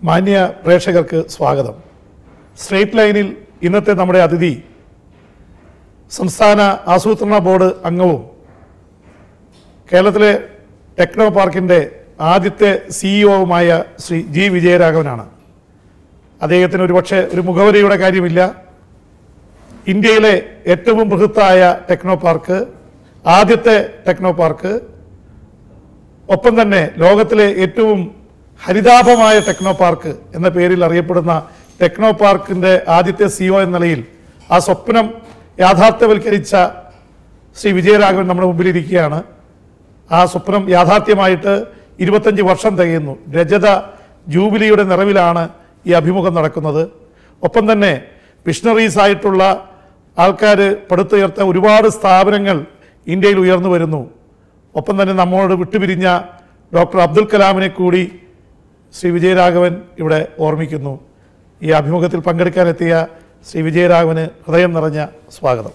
മാന്യ പ്രേക്ഷകർക്ക് സ്വാഗതം. സ്ട്രേറ്റ് ലൈനിൽ ഇന്നത്തെ നമ്മുടെ അതിഥി സംസ്ഥാന ആസൂത്രണ ബോർഡ് അംഗവും കേരളത്തിലെ ടെക്നോ പാർക്കിൻ്റെ ആദ്യത്തെ സിഇഒവുമായ ശ്രീ ജി വിജയരാഘവനാണ്. അദ്ദേഹത്തിന് ഒരുപക്ഷെ ഒരു മുഖവരിയുടെ കാര്യമില്ല. ഇന്ത്യയിലെ ഏറ്റവും ബൃഹത്തായ ടെക്നോ പാർക്ക്, ആദ്യത്തെ ടെക്നോ പാർക്ക്, ഒപ്പം തന്നെ ലോകത്തിലെ ഏറ്റവും ഹരിതാഭമായ ടെക്നോ പാർക്ക് എന്ന പേരിൽ അറിയപ്പെടുന്ന ടെക്നോ പാർക്കിൻ്റെ ആദ്യത്തെ സിഇഒ എന്ന നിലയിൽ ആ സ്വപ്നം യാഥാർത്ഥ്യവൽക്കരിച്ച ശ്രീ വിജയരാഘവൻ നമ്മുടെ മുമ്പിലിരിക്കുകയാണ്. ആ സ്വപ്നം യാഥാർത്ഥ്യമായിട്ട് 25 വർഷം തികയുന്നു. രജത ജൂബിലിയുടെ നിറവിലാണ് ഈ അഭിമുഖം നടക്കുന്നത്. ഒപ്പം തന്നെ വിഷണറീസ് ആയിട്ടുള്ള ആൾക്കാർ പടുത്തുയർത്ത ഒരുപാട് സ്ഥാപനങ്ങൾ ഇന്ത്യയിൽ ഉയർന്നു വരുന്നു. ഒപ്പം തന്നെ നമ്മോട് വിട്ടുപിരിഞ്ഞ ഡോക്ടർ അബ്ദുൽ കലാമിനെ കൂടി ശ്രീ വിജയരാഘവൻ ഇവിടെ ഓർമ്മിക്കുന്നു. ഈ അഭിമുഖത്തിൽ പങ്കെടുക്കാനെത്തിയ ശ്രീ വിജയരാഘവന് ഹൃദയം നിറഞ്ഞ സ്വാഗതം.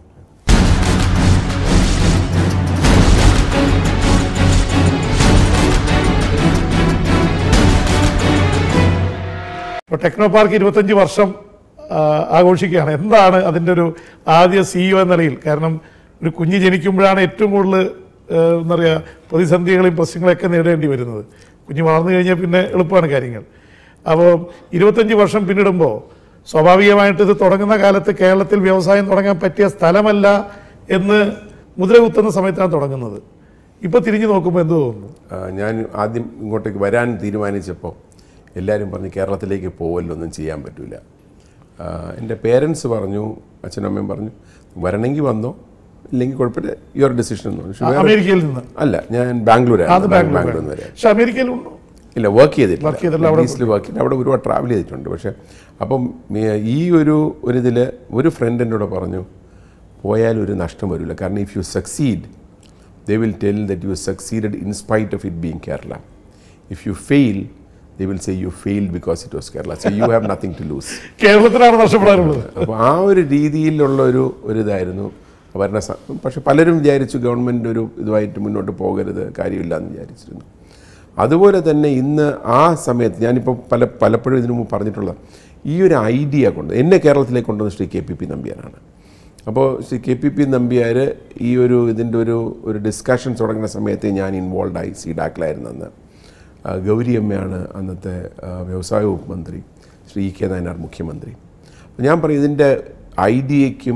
ഇപ്പോൾ ടെക്നോ പാർക്ക് 25 വർഷം ആഘോഷിക്കുകയാണ്. എന്താണ് അതിൻ്റെ ഒരു ആദ്യ സിഇഒ എന്ന നിലയിൽ? കാരണം ഒരു കുഞ്ഞ് ജനിക്കുമ്പോഴാണ് ഏറ്റവും കൂടുതൽ എന്താ പറയുക പ്രതിസന്ധികളെയും പ്രശ്നങ്ങളൊക്കെ നേരിടേണ്ടി വരുന്നത്. കുഞ്ഞ് വളർന്നു കഴിഞ്ഞാൽ പിന്നെ എളുപ്പമാണ് കാര്യങ്ങൾ. അപ്പോൾ 25 വർഷം പിന്നിടുമ്പോൾ സ്വാഭാവികമായിട്ട് ഇത് തുടങ്ങുന്ന കാലത്ത് കേരളത്തിൽ വ്യവസായം തുടങ്ങാൻ പറ്റിയ സ്ഥലമല്ല എന്ന് മുദ്ര കുത്തുന്ന സമയത്താണ് തുടങ്ങുന്നത്. ഇപ്പോൾ തിരിഞ്ഞു നോക്കുമ്പോൾ എന്ത് തോന്നുന്നു? ഞാൻ ആദ്യം ഇങ്ങോട്ടേക്ക് വരാൻ തീരുമാനിച്ചപ്പോൾ എല്ലാവരും പറഞ്ഞു കേരളത്തിലേക്ക് പോവല്ലൊന്നും ചെയ്യാൻ പറ്റില്ല. എൻ്റെ പേരൻസ് പറഞ്ഞു, അച്ഛനും അമ്മയും പറഞ്ഞു വരണമെങ്കിൽ വന്നോ, ഇല്ലെങ്കിൽ കുഴപ്പമില്ല, യുവർ ഡിസിഷൻ എന്ന് പറഞ്ഞു. അമേരിക്കയിൽ നിന്ന് അല്ല, ഞാൻ ബാംഗ്ലൂരാണ്. ബാംഗ്ലൂരിൽ നിന്ന് വരാം. പക്ഷെ അമേരിക്കയിൽ ഇല്ല, വർക്ക് ചെയ്തിട്ടില്ല. അവിടെ ഒരുപാട് ട്രാവൽ ചെയ്തിട്ടുണ്ട്. പക്ഷേ അപ്പം ഈ ഒരിതിൽ ഒരു ഫ്രണ്ട് എന്നോട് പറഞ്ഞു പോയാൽ ഒരു നഷ്ടം വരില്ല. കാരണം if you succeed they will tell that you succeeded in spite of it being Kerala. If you fail they will say you failed because it was Kerala, so you have nothing to lose. കേരളത്തിലാണ് നഷ്ടപ്പെടാറുള്ളത്. അപ്പോൾ ആ ഒരു രീതിയിലുള്ള ഒരിതായിരുന്നു അവരുടെ. പക്ഷെ പലരും വിചാരിച്ചു government ഇതുമായിട്ട് മുന്നോട്ട് പോകരുത്, കാര്യമില്ല എന്ന് വിചാരിച്ചിരുന്നു. അതുപോലെ തന്നെ ഇന്ന് ആ സമയത്ത് ഞാനിപ്പോൾ പലപ്പോഴും ഇതിനു മുമ്പ് പറഞ്ഞിട്ടുള്ള ഈ ഒരു ഐഡിയ കൊണ്ട് എന്നെ കേരളത്തിലേക്ക് കൊണ്ടുവന്ന ശ്രീ KPP നമ്പ്യാരാണ്. അപ്പോൾ ശ്രീ KPP നമ്പ്യാർ ഈ ഇതിൻ്റെ ഒരു ഡിസ്കഷൻസ് തുടങ്ങുന്ന സമയത്ത് ഞാൻ ഇൻവോൾവായി. സീഡാക്കിലായിരുന്നു അന്ന്. ഗൗരിയമ്മയാണ് അന്നത്തെ വ്യവസായ വകുപ്പ് മന്ത്രി, ശ്രീ EK നായനാർ മുഖ്യമന്ത്രി. ഞാൻ പറയും ഇതിൻ്റെ ഐഡിയയ്ക്കും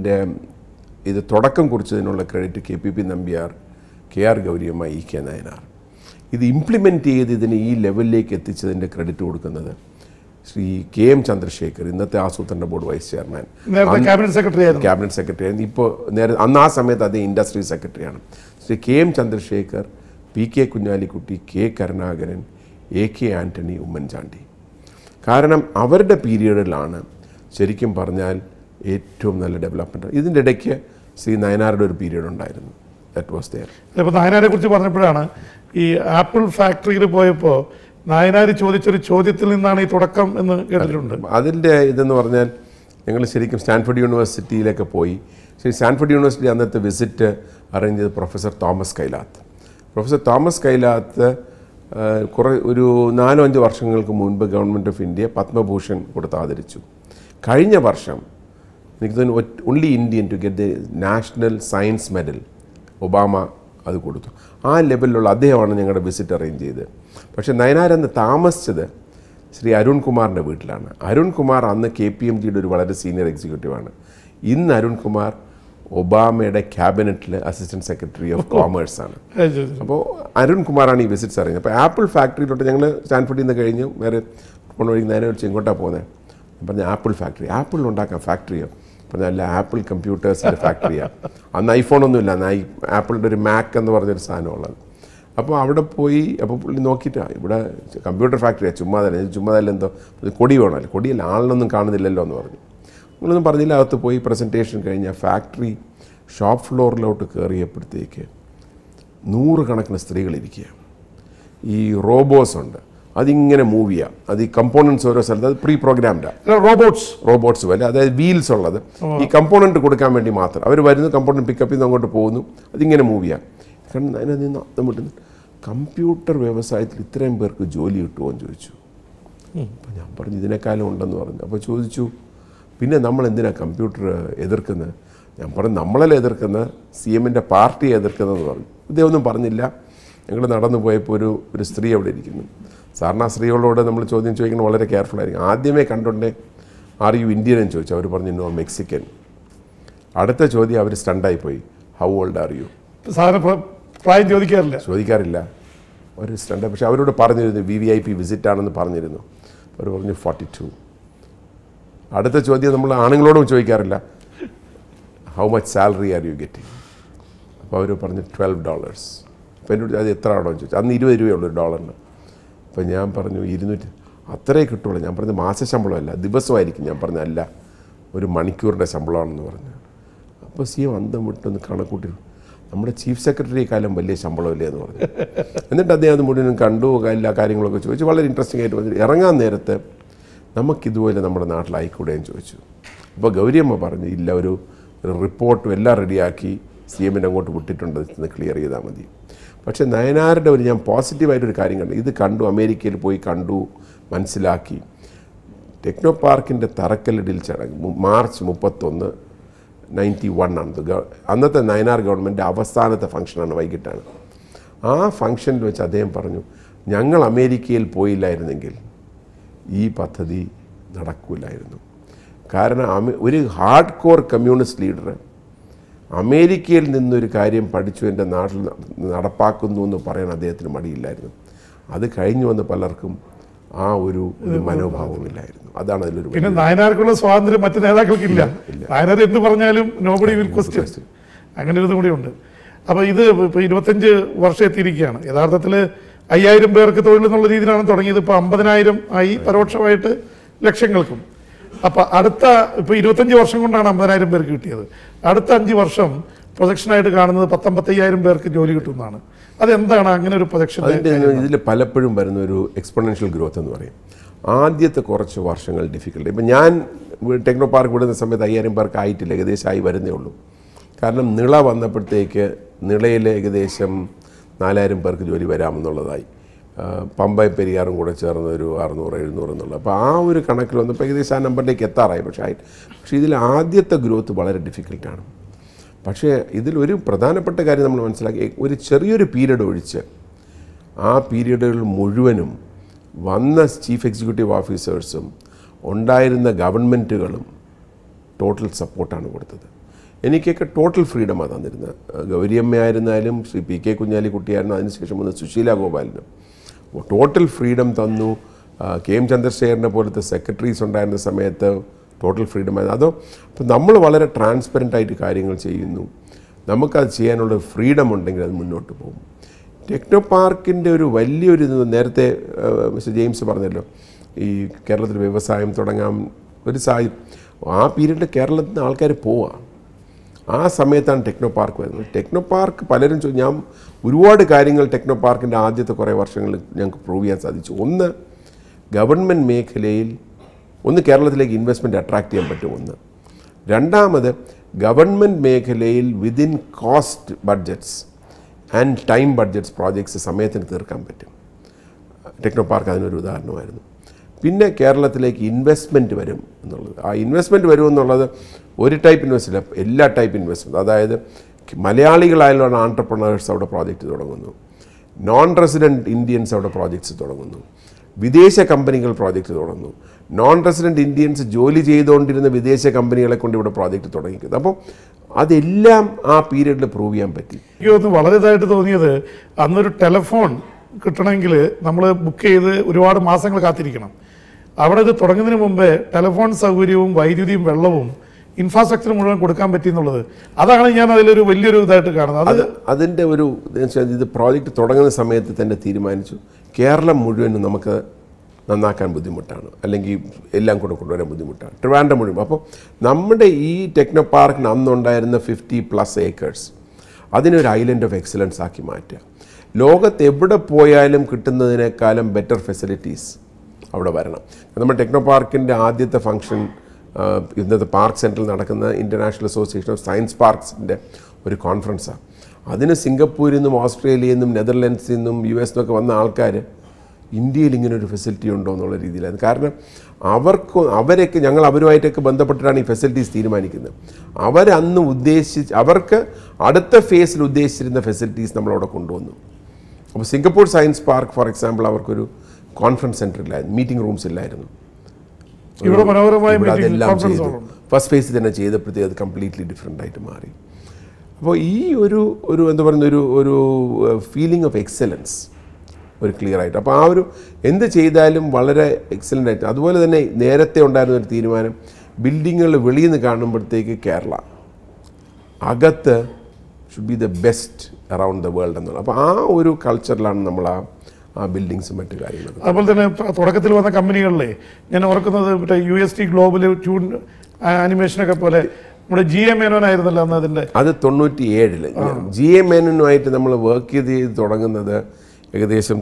ഇത് തുടക്കം കുറിച്ചതിനുള്ള credit KPP Nambiar, KR Gauriamma, EK Nayanar. ഇത് ഇംപ്ലിമെൻറ്റ് ചെയ്ത് ഇതിനെ ഈ ലെവലിലേക്ക് എത്തിച്ചതിൻ്റെ ക്രെഡിറ്റ് കൊടുക്കുന്നത് ശ്രീ KM ചന്ദ്രശേഖർ, ഇന്നത്തെ ആസൂത്രണ board vice chairman, cabinet secretary ആയിരുന്നു. ഇപ്പോൾ അന്ന് ആ സമയത്ത് അതേ ഇൻഡസ്ട്രി സെക്രട്ടറിയാണ്. Shri KM Chandrasekhar, PK Kunhalikutty, K Karunakaran, AK Antony, Oommen Chandy. കാരണം അവരുടെ പീരീഡിലാണ് ശരിക്കും പറഞ്ഞാൽ ഏറ്റവും നല്ല ഡെവലപ്മെൻറ്റ്. ഇതിൻ്റെ ഇടയ്ക്ക് ശ്രീ നയനാരുടെ ഒരു പീരീഡ് ഉണ്ടായിരുന്നു. That was there. ഇപ്പോൾ നയനാരെ കുറിച്ച് പറഞ്ഞപ്പോഴാണ് ഈ ആപ്പിൾ ഫാക്ടറിയിൽ പോയപ്പോൾ നയനാർ ചോദിച്ചൊരു ചോദ്യത്തിൽ നിന്നാണ് ഈ തുടക്കം എന്ന് കേട്ടിട്ടുണ്ട്. അതിൻ്റെ ഇതെന്ന് പറഞ്ഞാൽ ഞങ്ങൾ ശരിക്കും സ്റ്റാൻഫോർഡ് യൂണിവേഴ്സിറ്റിയിലൊക്കെ പോയി. ശരി, സ്റ്റാൻഫോർഡ് യൂണിവേഴ്സിറ്റി അന്നത്തെ വിസിറ്റ് അറേഞ്ച് ചെയ്ത് പ്രൊഫസർ തോമസ് കൈലാത്ത് ഒരു 4-5 വർഷങ്ങൾക്ക് മുൻപ് ഗവൺമെൻറ് ഓഫ് ഇന്ത്യ പത്മഭൂഷൺ കൊടുത്ത് ആദരിച്ചു. കഴിഞ്ഞ വർഷം എനിക്ക് തോന്നുന്നു only Indian to get the national science medal Obama അത് കൊടുത്തു. ആ ലെവലിലുള്ള അദ്ദേഹമാണ് ഞങ്ങളുടെ വിസിറ്റ് അറേഞ്ച് ചെയ്തത്. പക്ഷേ നയനാരെന്ന് താമസിച്ചത് ശ്രീ അരുൺകുമാറിൻ്റെ വീട്ടിലാണ്. അരുൺകുമാർ അന്ന് KPMGയുടെ ഒരു വളരെ സീനിയർ എക്സിക്യൂട്ടീവാണ്. ഇന്ന് അരുൺകുമാർ ഒബാമയുടെ ക്യാബിനറ്റിൽ അസിസ്റ്റൻറ്റ് സെക്രട്ടറി ഓഫ് കോമേഴ്സ് ആണ്. അപ്പോൾ അരുൺകുമാറാണ് ഈ വിസിറ്റ്സ് അറിയുന്നത്. അപ്പോൾ ആപ്പിൾ ഫാക്ടറിയിലോട്ട് ഞങ്ങൾ സ്റ്റാൻഫോർഡിൽ നിന്ന് കഴിഞ്ഞ് വേറെ വഴി നേരെ വെച്ച് ഇങ്ങോട്ടാണ് പോകുന്നത്. പറഞ്ഞ ആപ്പിൾ ഫാക്ടറി, ആപ്പിൾ ഉണ്ടാക്കാൻ ഫാക്ടറിയോ? പറഞ്ഞല്ല, ആപ്പിൾ കമ്പ്യൂട്ടേഴ്സിൻ്റെ ഫാക്ടറിയാണ്. അന്ന് ഐഫോണൊന്നുമില്ല, അന്ന് ആപ്പിളിൻ്റെ ഒരു മാക് എന്ന് പറഞ്ഞൊരു സാധനമുള്ളത്. അപ്പോൾ അവിടെ പോയി അപ്പോൾ പുള്ളി നോക്കിയിട്ടാണ് ഇവിടെ കമ്പ്യൂട്ടർ ഫാക്ടറിയാണ്, ചുമ്മാതല്ല എന്തോ കൊടി വേണമല്ലോ, കൊടിയല്ല, ആളിനൊന്നും കാണുന്നില്ലല്ലോ എന്ന് പറഞ്ഞു. നിങ്ങളൊന്നും പറഞ്ഞില്ല. അകത്ത് പോയി പ്രസൻറ്റേഷൻ കഴിഞ്ഞ ഫാക്ടറി ഷോപ്പ് ഫ്ലോറിലോട്ട് കയറിയപ്പോഴത്തേക്ക് 100 കണക്കിന് സ്ത്രീകളിരിക്കുക. ഈ റോബോട്ട്സ് ഉണ്ട്, അതിങ്ങനെ മൂവ് ചെയ്യാം. അത് ഈ കമ്പോണൻസ് ഓരോ സ്ഥലത്ത് അത് പ്രീ പ്രോഗ്രാംഡാണ്. റോബോട്ട്സ് പോലെ, അതായത് വീൽസ് ഉള്ളത് ഈ കമ്പോണൻറ്റ് കൊടുക്കാൻ വേണ്ടി മാത്രം. അവർ വരുന്നു, കമ്പോണൻറ്റ് പിക്കപ്പ് ചെയ്ത് അങ്ങോട്ട് പോകുന്നു, അതിങ്ങനെ മൂവ് ചെയ്യാം. കാരണം അതിനകത്ത് നിന്ന് കമ്പ്യൂട്ടർ വ്യവസായത്തിൽ ഇത്രയും പേർക്ക് ജോലി കിട്ടുമോ എന്ന് ചോദിച്ചു. അപ്പോൾ ഞാൻ പറഞ്ഞു ഇതിനേക്കാളും ഉണ്ടെന്ന് പറഞ്ഞു. അപ്പോൾ ചോദിച്ചു പിന്നെ നമ്മൾ എന്തിനാണ് കമ്പ്യൂട്ടർ എതിർക്കുന്നത്? ഞാൻ പറഞ്ഞു നമ്മളല്ലേ എതിർക്കുന്നത്, CMൻ്റെ പാർട്ടിയെ എതിർക്കുന്നതെന്ന് പറഞ്ഞു. ഇദ്ദേഹമൊന്നും പറഞ്ഞില്ല. ഞങ്ങൾ നടന്നു പോയപ്പോൾ ഒരു സ്ത്രീ അവിടെ ഇരിക്കുന്നു. സാറിന് ആ സ്ത്രീകളോട് നമ്മൾ ചോദ്യം ചോദിക്കുന്നത് വളരെ കെയർഫുള്ളായിരിക്കും. ആദ്യമേ കണ്ടുകൊണ്ടേ ആർ യു ഇന്ത്യൻ എന്ന് ചോദിച്ചു. അവർ പറഞ്ഞു നോ മെക്സിക്കൻ. അടുത്ത ചോദ്യം അവർ സ്റ്റണ്ടായിപ്പോയി, ഹൗ ഓൾഡ് ആർ യു? പ്രായം ചോദിക്കാറില്ല. ഒരു സ്റ്റണ്ട്. പക്ഷെ അവരോട് പറഞ്ഞിരുന്നു VIP വിസിറ്റാണെന്ന് പറഞ്ഞിരുന്നു. അവർ പറഞ്ഞു 42. അടുത്ത ചോദ്യം നമ്മൾ ആണുങ്ങളോടും ചോദിക്കാറില്ല, how much salary are you getting? അപ്പോൾ അവർ പറഞ്ഞു $12. അപ്പോൾ എന്നോട് അത് എത്ര ആണോ ചോദിച്ചു. അന്ന് 20 രൂപയുള്ളൂ ഒരു ഡോളറിന്. അപ്പോൾ ഞാൻ പറഞ്ഞു 200. അത്രേ കിട്ടുള്ളൂ. ഞാൻ പറഞ്ഞു മാസ ശമ്പളമല്ല, ദിവസമായിരിക്കും. ഞാൻ പറഞ്ഞു അല്ല, ഒരു മണിക്കൂറിൻ്റെ ശമ്പളമാണെന്ന് പറഞ്ഞു. അപ്പോൾ CM അന്തം വിട്ടൊന്ന് കണക്കൂട്ടി, നമ്മുടെ ചീഫ് സെക്രട്ടറിയെക്കാളും വലിയ ശമ്പളമില്ലേ എന്ന് പറഞ്ഞു. എന്നിട്ട് അദ്ദേഹം അത് മുഴുവനും കണ്ടു, എല്ലാ കാര്യങ്ങളൊക്കെ ചോദിച്ചു. വളരെ ഇൻട്രസ്റ്റിംഗ് ആയിട്ട് പറഞ്ഞു. ഇറങ്ങാൻ നേരത്ത് നമുക്കിതുപോലെ നമ്മുടെ നാട്ടിലായിക്കൂടെയും ചോദിച്ചു. അപ്പോൾ ഗൗരിയമ്മ പറഞ്ഞു ഇല്ല, ഒരു റിപ്പോർട്ടും എല്ലാം റെഡിയാക്കി CMനെ അങ്ങോട്ട് വിട്ടിട്ടുണ്ട്, ഇന്ന് ക്ലിയർ ചെയ്താൽ മതി. പക്ഷേ നയനാരുടെ ഞാൻ പോസിറ്റീവായിട്ടൊരു കാര്യം കണ്ടു. ഇത് കണ്ടു, അമേരിക്കയിൽ പോയി കണ്ടു, മനസ്സിലാക്കി. ടെക്നോ പാർക്കിൻ്റെ തറക്കല്ലിടൽ ചടങ്ങ് മാർച്ച് 31, 91 ആണ്. അന്നത്തെ നയനാർ ഗവൺമെൻറ് അവസാനത്തെ ഫംഗ്ഷനാണ്, വൈകിട്ടാണ്. ആ ഫംഗ്ഷനിൽ വെച്ച് അദ്ദേഹം പറഞ്ഞു ഞങ്ങൾ അമേരിക്കയിൽ പോയില്ലായിരുന്നെങ്കിൽ ഈ പദ്ധതി നടക്കില്ലായിരുന്നു. കാരണം ഒരു ഹാർഡ് കോർ കമ്മ്യൂണിസ്റ്റ് ലീഡർ അമേരിക്കയിൽ നിന്നൊരു കാര്യം പഠിച്ചു എൻ്റെ നാട്ടിൽ നടപ്പാക്കുന്നു എന്ന് പറയാൻ അദ്ദേഹത്തിന് മടിയില്ലായിരുന്നു. അത് കഴിഞ്ഞു വന്ന പലർക്കും ആ ഒരു മനോഭാവമില്ലായിരുന്നു. അതാണ് അതിലൊരു. പിന്നെ നായനാർക്കുള്ള സ്വാതന്ത്ര്യം മറ്റു നേതാക്കൾക്കില്ല. നായനാർ എന്ത് പറഞ്ഞാലും നോബഡി വിൽ ക്വസ്റ്റ്യൻ. അങ്ങനെ ഒരു ഇതും കൂടി ഉണ്ട്. അപ്പോൾ ഇത് ഇപ്പോൾ 25 വർഷം എത്തിയിരിക്കുകയാണ്. യഥാർത്ഥത്തിൽ 5000 പേർക്ക് തൊഴിൽ എന്നുള്ള രീതിയിലാണ് തുടങ്ങിയത്. ഇപ്പോൾ 50,000 ആയി, പരോക്ഷമായിട്ട് ലക്ഷങ്ങൾക്കും. അപ്പോൾ ഇപ്പോൾ 25 വർഷം കൊണ്ടാണ് 50,000 പേർക്ക് കിട്ടിയത്. അടുത്ത 5 വർഷം പ്രൊജക്ഷനായിട്ട് കാണുന്നത് 55,000 പേർക്ക് ജോലി കിട്ടുന്നതാണ്. അതെന്താണ് അങ്ങനെ ഒരു പ്രൊജക്ഷൻ? ഇതിൽ പലപ്പോഴും വരുന്ന ഒരു എക്സ്പൊണൻഷ്യൽ ഗ്രോത്ത് എന്ന് പറയും. ആദ്യത്തെ കുറച്ച് വർഷങ്ങൾ ഡിഫിക്കൽട്ട്. ഇപ്പം ഞാൻ ടെക്നോ പാർക്ക് വിടുന്ന സമയത്ത് 5000 പേർക്ക് ആയിട്ടില്ല, ഏകദേശം ആയി വരുന്നേ ഉള്ളൂ. കാരണം നിള വന്നപ്പോഴത്തേക്ക് നിളയിൽ ഏകദേശം 4000 പേർക്ക് ജോലി വരാമെന്നുള്ളതായി. പമ്പ പെരിയാറും കൂടെ ചേർന്ന് ഒരു 600-700 എന്നുള്ളത്. അപ്പോൾ ആ ഒരു കണക്കിൽ വന്നപ്പോൾ ഏകദേശം ആ നമ്പറിലേക്ക് എത്താറായി. പക്ഷേ ഇതിൽ ആദ്യത്തെ ഗ്രോത്ത് വളരെ ഡിഫിക്കൽട്ടാണ്. പക്ഷേ ഇതിലൊരു പ്രധാനപ്പെട്ട കാര്യം നമ്മൾ മനസ്സിലാക്കി, ഒരു ചെറിയൊരു പീരീഡ് ഒഴിച്ച് ആ പീരീഡുകൾ മുഴുവനും വന്ന ചീഫ് എക്സിക്യൂട്ടീവ് ഓഫീസേഴ്സും ഉണ്ടായിരുന്ന ഗവൺമെൻറ്റുകളും ടോട്ടൽ സപ്പോർട്ടാണ് കൊടുത്തത്. എനിക്കൊക്കെ ടോട്ടൽ ഫ്രീഡമാണ് തന്നിരുന്നത്. ഗൗരിയമ്മയായിരുന്നാലും ശ്രീ PK കുഞ്ഞാലിക്കുട്ടിയായിരുന്നു, അതിനുശേഷം വന്ന് സുശീല ഗോപാലിനും ടോട്ടൽ ഫ്രീഡം തന്നു. KM ചന്ദ്രശേഖരനെ പോലത്തെ സെക്രട്ടറീസ് ഉണ്ടായിരുന്ന സമയത്ത് ടോട്ടൽ ഫ്രീഡം ആയിരുന്നു. അതോ അപ്പോൾ നമ്മൾ വളരെ ട്രാൻസ്പെറൻ്റായിട്ട് കാര്യങ്ങൾ ചെയ്യുന്നു. നമുക്കത് ചെയ്യാനുള്ള ഫ്രീഡം ഉണ്ടെങ്കിൽ അത് മുന്നോട്ട് പോകും. ടെക്നോ പാർക്കിൻ്റെ ഒരു വലിയൊരു നേരത്തെ മിസ്റ്റർ ജെയിംസ് പറഞ്ഞല്ലോ, ഈ കേരളത്തിൽ വ്യവസായം തുടങ്ങാൻ ഒരു ആ പീരീഡിൽ കേരളത്തിൽ നിന്ന് ആൾക്കാർ പോവാം. ആ സമയത്താണ് ടെക്നോ പാർക്ക് വരുന്നത്. ടെക്നോ പാർക്ക് പലരും ഞാൻ ഒരുപാട് കാര്യങ്ങൾ ടെക്നോ പാർക്കിൻ്റെ ആദ്യത്തെ കുറേ വർഷങ്ങളിൽ ഞങ്ങൾക്ക് പ്രൂവ് ചെയ്യാൻ സാധിച്ചു. ഒന്ന്, ഗവൺമെൻറ് മേഖലയിൽ കേരളത്തിലേക്ക് ഇൻവെസ്റ്റ്മെൻറ്റ് അട്രാക്റ്റ് ചെയ്യാൻ പറ്റും. ഒന്ന്. രണ്ടാമത്, ഗവൺമെൻറ് മേഖലയിൽ within cost budgets and time budgets projects സമയത്തിന് തീർക്കാൻ പറ്റും. ടെക്നോ പാർക്ക് അതിനൊരു ഉദാഹരണമായിരുന്നു. പിന്നെ കേരളത്തിലേക്ക് ഇൻവെസ്റ്റ്മെൻറ്റ് വരും എന്നുള്ളത്. ആ ഇൻവെസ്റ്റ്മെൻറ്റ് വരുമെന്നുള്ളത് ഒരു ടൈപ്പ് ഇൻവെസ്റ്റ്മെൻറ്റ്, എല്ലാ ടൈപ്പ് ഇൻവെസ്റ്റ്മെൻറ്റ്. അതായത് മലയാളികളായുള്ള ആൻട്രപ്രണേഴ്സ് അവിടെ പ്രോജക്റ്റ് തുടങ്ങുന്നു, നോൺ റെസിഡൻറ്റ് ഇന്ത്യൻസ് അവിടെ പ്രോജക്ട്സ് തുടങ്ങുന്നു, വിദേശ കമ്പനികൾ പ്രോജക്റ്റ് തുടങ്ങുന്നു, നോൺ റെസിഡൻറ്റ് ഇന്ത്യൻസ് ജോലി ചെയ്തുകൊണ്ടിരുന്ന വിദേശ കമ്പനികളെ കൊണ്ട് ഇവിടെ പ്രോജക്റ്റ് തുടങ്ങിക്കുന്നത്. അപ്പോൾ അതെല്ലാം ആ പീരീഡിൽ പ്രൂവ് ചെയ്യാൻ പറ്റി. എനിക്ക് തോന്നുന്നു വളരെ ഇതായിട്ട് തോന്നിയത്, അന്നൊരു ടെലിഫോൺ കിട്ടണമെങ്കിൽ നമ്മൾ ബുക്ക് ചെയ്ത് ഒരുപാട് മാസങ്ങൾ കാത്തിരിക്കണം. അവിടെ ഇത് തുടങ്ങുന്നതിന് മുമ്പേ ടെലിഫോൺ സൗകര്യവും വൈദ്യുതിയും വെള്ളവും ഇൻഫ്രാസ്ട്രക്ചർ മുഴുവൻ കൊടുക്കാൻ പറ്റി എന്നുള്ളത്, അതാണ് ഞാൻ അതിലൊരു വലിയൊരു ഇതായിട്ട് കാണുന്നത്. അതിൻ്റെ ഒരു ഇത് പ്രോജക്റ്റ് തുടങ്ങുന്ന സമയത്ത് തന്നെ തീരുമാനിച്ചു, കേരളം മുഴുവനും നമുക്ക് നന്നാക്കാൻ ബുദ്ധിമുട്ടാണ്, അല്ലെങ്കിൽ എല്ലാം കൂടെ കൊണ്ടുവരാൻ ബുദ്ധിമുട്ടാണ്, ട്രിവാൻഡ്രം മുഴുവൻ. അപ്പോൾ നമ്മുടെ ഈ ടെക്നോ പാർക്കിന് അന്നുണ്ടായിരുന്ന 50+ ഏക്കേഴ്സ് അതിനൊരു ഐലൻഡ് ഓഫ് എക്സലൻസ് ആക്കി മാറ്റുക. ലോകത്ത് എവിടെ പോയാലും കിട്ടുന്നതിനേക്കാളും ബെറ്റർ ഫെസിലിറ്റീസ് അവിടെ വരണം. നമ്മൾ ടെക്നോ പാർക്കിൻ്റെ ആദ്യത്തെ ഫംഗ്ഷൻ ഇന്നത്തെ പാർക്ക് സെൻറ്ററിൽ നടക്കുന്ന ഇൻ്റർനാഷണൽ അസോസിയേഷൻ ഓഫ് സയൻസ് പാർക്സിൻ്റെ ഒരു കോൺഫറൻസാണ്. അതിന് സിംഗപ്പൂരിൽ നിന്നും ഓസ്ട്രേലിയയിൽ നിന്നും നെതർലൻഡ്സിൽ നിന്നും US നിന്നൊക്കെ വന്ന ആൾക്കാർ ഇന്ത്യയിൽ ഇങ്ങനെ ഒരു ഫെസിലിറ്റി ഉണ്ടോ എന്നുള്ള രീതിയിലായിരുന്നു. കാരണം അവരൊക്കെ ഞങ്ങൾ അവരുമായിട്ടൊക്കെ ബന്ധപ്പെട്ടിട്ടാണ് ഈ ഫെസിലിറ്റീസ് തീരുമാനിക്കുന്നത്. അവരന്ന് അവർക്ക് അടുത്ത ഫേസിൽ ഉദ്ദേശിച്ചിരുന്ന ഫെസിലിറ്റീസ് നമ്മളവിടെ കൊണ്ടുവന്നു. അപ്പോൾ Singapore science park for example അവർക്കൊരു കോൺഫറൻസ് സെൻറ്റർ ഇല്ലായിരുന്നു, മീറ്റിംഗ് റൂംസ് ഇല്ലായിരുന്നു. അതെല്ലാം ചെയ്തു. ഫസ്റ്റ് ഫേസിൽ തന്നെ ചെയ്തപ്പോഴത്തേക്ക് അത് കംപ്ലീറ്റ്ലി ഡിഫറെൻ്റ് ആയിട്ട് മാറി. അപ്പോൾ ഈ ഒരു എന്താ പറയുന്ന ഒരു ഫീലിംഗ് ഓഫ് എക്സലൻസ് ഒരു ക്ലിയർ ആയിട്ട്, അപ്പോൾ ആ ഒരു എന്ത് ചെയ്താലും വളരെ എക്സലൻ്റ് ആയിട്ട്. അതുപോലെ തന്നെ നേരത്തെ ഉണ്ടായിരുന്ന ഒരു തീരുമാനം, ബിൽഡിങ്ങുകൾ വെളിയിൽ നിന്ന് കാണുമ്പോഴത്തേക്ക് കേരള, അകത്ത് should be the best around the world എന്നുള്ളത്. അപ്പോൾ ആ ഒരു കൾച്ചറിലാണ് നമ്മൾ ആ ബിൽഡിങ്സും മറ്റു കാര്യങ്ങളും. അതുപോലെ തന്നെ തുടക്കത്തിൽ വന്ന കമ്പനികളിലെ ഞാൻ ഓർക്കുന്നത് മറ്റേ UST ഗ്ലോബൽ ട്യൂൺ ആനിമേഷനൊക്കെ പോലെ നമ്മുടെ GA മേനോനായിരുന്നല്ലോ അന്ന് അതിൻ്റെ. അത് 97 GA മേനോനുമായിട്ട് നമ്മൾ വർക്ക് ചെയ്ത് തുടങ്ങുന്നത് ഏകദേശം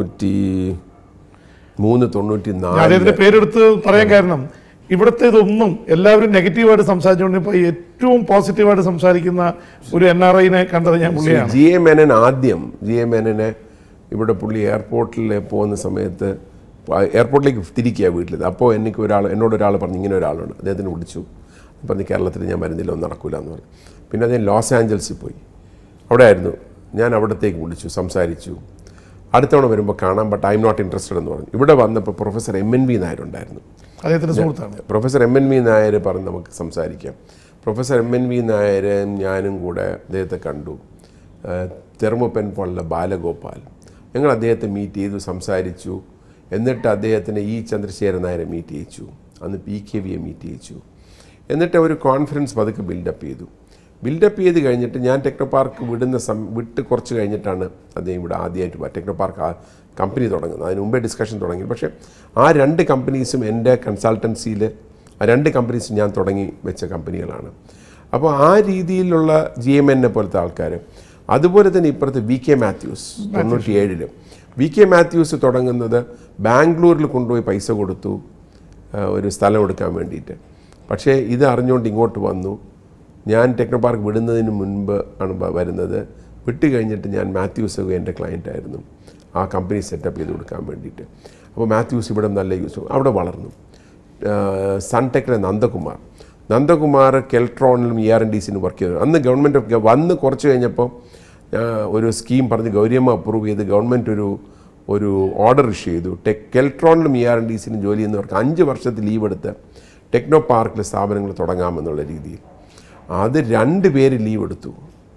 93-94. അതിന്റെ പേരെടുത്ത് പറയാൻ കാരണം ഇവിടുത്തെ ഇതൊന്നും എല്ലാവരും നെഗറ്റീവായിട്ട് സംസാരിച്ചുകൊണ്ട് ഇപ്പോൾ ഏറ്റവും പോസിറ്റീവായിട്ട് സംസാരിക്കുന്ന ഒരു NRIനെ കണ്ടത് ഞാൻ പുള്ളിയാണ്. GA മേനൻ ആദ്യം ഇവിടെ പുള്ളി എയർപോർട്ടിൽ പോകുന്ന സമയത്ത് എയർപോർട്ടിലേക്ക് തിരിക്കുക വീട്ടിൽ. അപ്പോൾ എന്നോടൊരാൾ പറഞ്ഞു ഇങ്ങനെ ഒരാളുണ്ട്, അദ്ദേഹത്തിന് വിളിച്ചു, പറഞ്ഞ് കേരളത്തിൽ ഞാൻ വരുന്നില്ല, ഒന്നും നടക്കില്ല എന്ന് പറഞ്ഞു. പിന്നെ അദ്ദേഹം ലോസ് ആഞ്ചൽസിൽ പോയി, അവിടെ ആയിരുന്നു. ഞാൻ അവിടത്തേക്ക് വിളിച്ചു, സംസാരിച്ചു. അടുത്ത തവണ വരുമ്പോൾ കാണാം, but I'm not interested എന്ന് പറഞ്ഞു. ഇവിടെ വന്നപ്പോൾ പ്രൊഫസർ MNV നായർ ഉണ്ടായിരുന്നു, അദ്ദേഹത്തിൻ്റെ സുഹൃത്താണ്. പ്രൊഫസർ MNV നായർ പറഞ്ഞ് നമുക്ക് സംസാരിക്കാം. പ്രൊഫസർ MNV നായരും ഞാനും കൂടെ അദ്ദേഹത്തെ കണ്ടു. തെർമോപെൻ പോലുള്ള ബാലഗോപാൽ, ഞങ്ങൾ അദ്ദേഹത്തെ മീറ്റ് ചെയ്തു, സംസാരിച്ചു. എന്നിട്ട് അദ്ദേഹത്തിന് ചന്ദ്രശേഖരൻ നായരെ മീറ്റ് ചെയ്യിച്ചു, അന്ന് PKVയെ മീറ്റ് ചെയ്യിച്ചു. എന്നിട്ട് ഒരു കോൺഫറൻസ് പതുക്കെ ബിൽഡപ്പ് ചെയ്ത് കഴിഞ്ഞിട്ട് ഞാൻ ടെക്നോപാർക്ക് വിട്ട് കുറച്ച് കഴിഞ്ഞിട്ടാണ് അദ്ദേഹം ഇവിടെ ആദ്യമായിട്ട് ടെക്നോപാർക്ക് കമ്പനി തുടങ്ങുന്നത്. അതിന് മുമ്പേ ഡിസ്കഷൻ തുടങ്ങി. പക്ഷേ ആ 2 കമ്പനീസും എൻ്റെ കൺസൾട്ടൻസിയിൽ, ആ 2 കമ്പനീസും ഞാൻ തുടങ്ങി വെച്ച കമ്പനികളാണ്. അപ്പോൾ ആ രീതിയിലുള്ള GMN പോലത്തെ ആൾക്കാർ. അതുപോലെ തന്നെ ഇപ്പുറത്ത് VK മാത്യൂസ് 97 VK മാത്യൂസ് തുടങ്ങുന്നത് ബാംഗ്ലൂരിൽ കൊണ്ടുപോയി പൈസ കൊടുത്തു ഒരു സ്ഥലം എടുക്കാൻ വേണ്ടിയിട്ട്. പക്ഷേ ഇത് അറിഞ്ഞുകൊണ്ട് ഇങ്ങോട്ട് വന്നു. ഞാൻ ടെക്നോപാർക്ക് വിടുന്നതിന് മുൻപ് ആണ് വരുന്നത്. വിട്ട് കഴിഞ്ഞിട്ട് ഞാൻ മാത്യൂസ് എൻ്റെ ക്ലയൻറ്റായിരുന്നു, ആ കമ്പനി സെറ്റപ്പ് ചെയ്ത് കൊടുക്കാൻ വേണ്ടിയിട്ട്. അപ്പോൾ മാത്യൂസ് ഇവിടെ നല്ല യൂസ്, അവിടെ വളർന്നു. സൺടെക്കിലെ നന്ദകുമാർ കെൽട്രോണിലും ER&Dസിനും വർക്ക് ചെയ്തു. അന്ന് ഗവൺമെൻറ് വന്ന് കുറച്ച് കഴിഞ്ഞപ്പോൾ ഒരു സ്കീം പറഞ്ഞ് ഗൗരിയമ്മ അപ്രൂവ് ചെയ്ത് ഗവൺമെൻറ് ഒരു ഓർഡർ ഇഷ്യൂ ചെയ്തു. കെൽട്രോണിലും ER&Dസിനും ജോലി ചെയ്യുന്നവർക്ക് 5 വർഷത്തെ ലീവ് എടുത്ത് ടെക്നോപാർക്കിൽ സ്ഥാപനങ്ങൾ തുടങ്ങാമെന്നുള്ള രീതിയിൽ. അത് 2 പേര് ലീവ് എടുത്തു.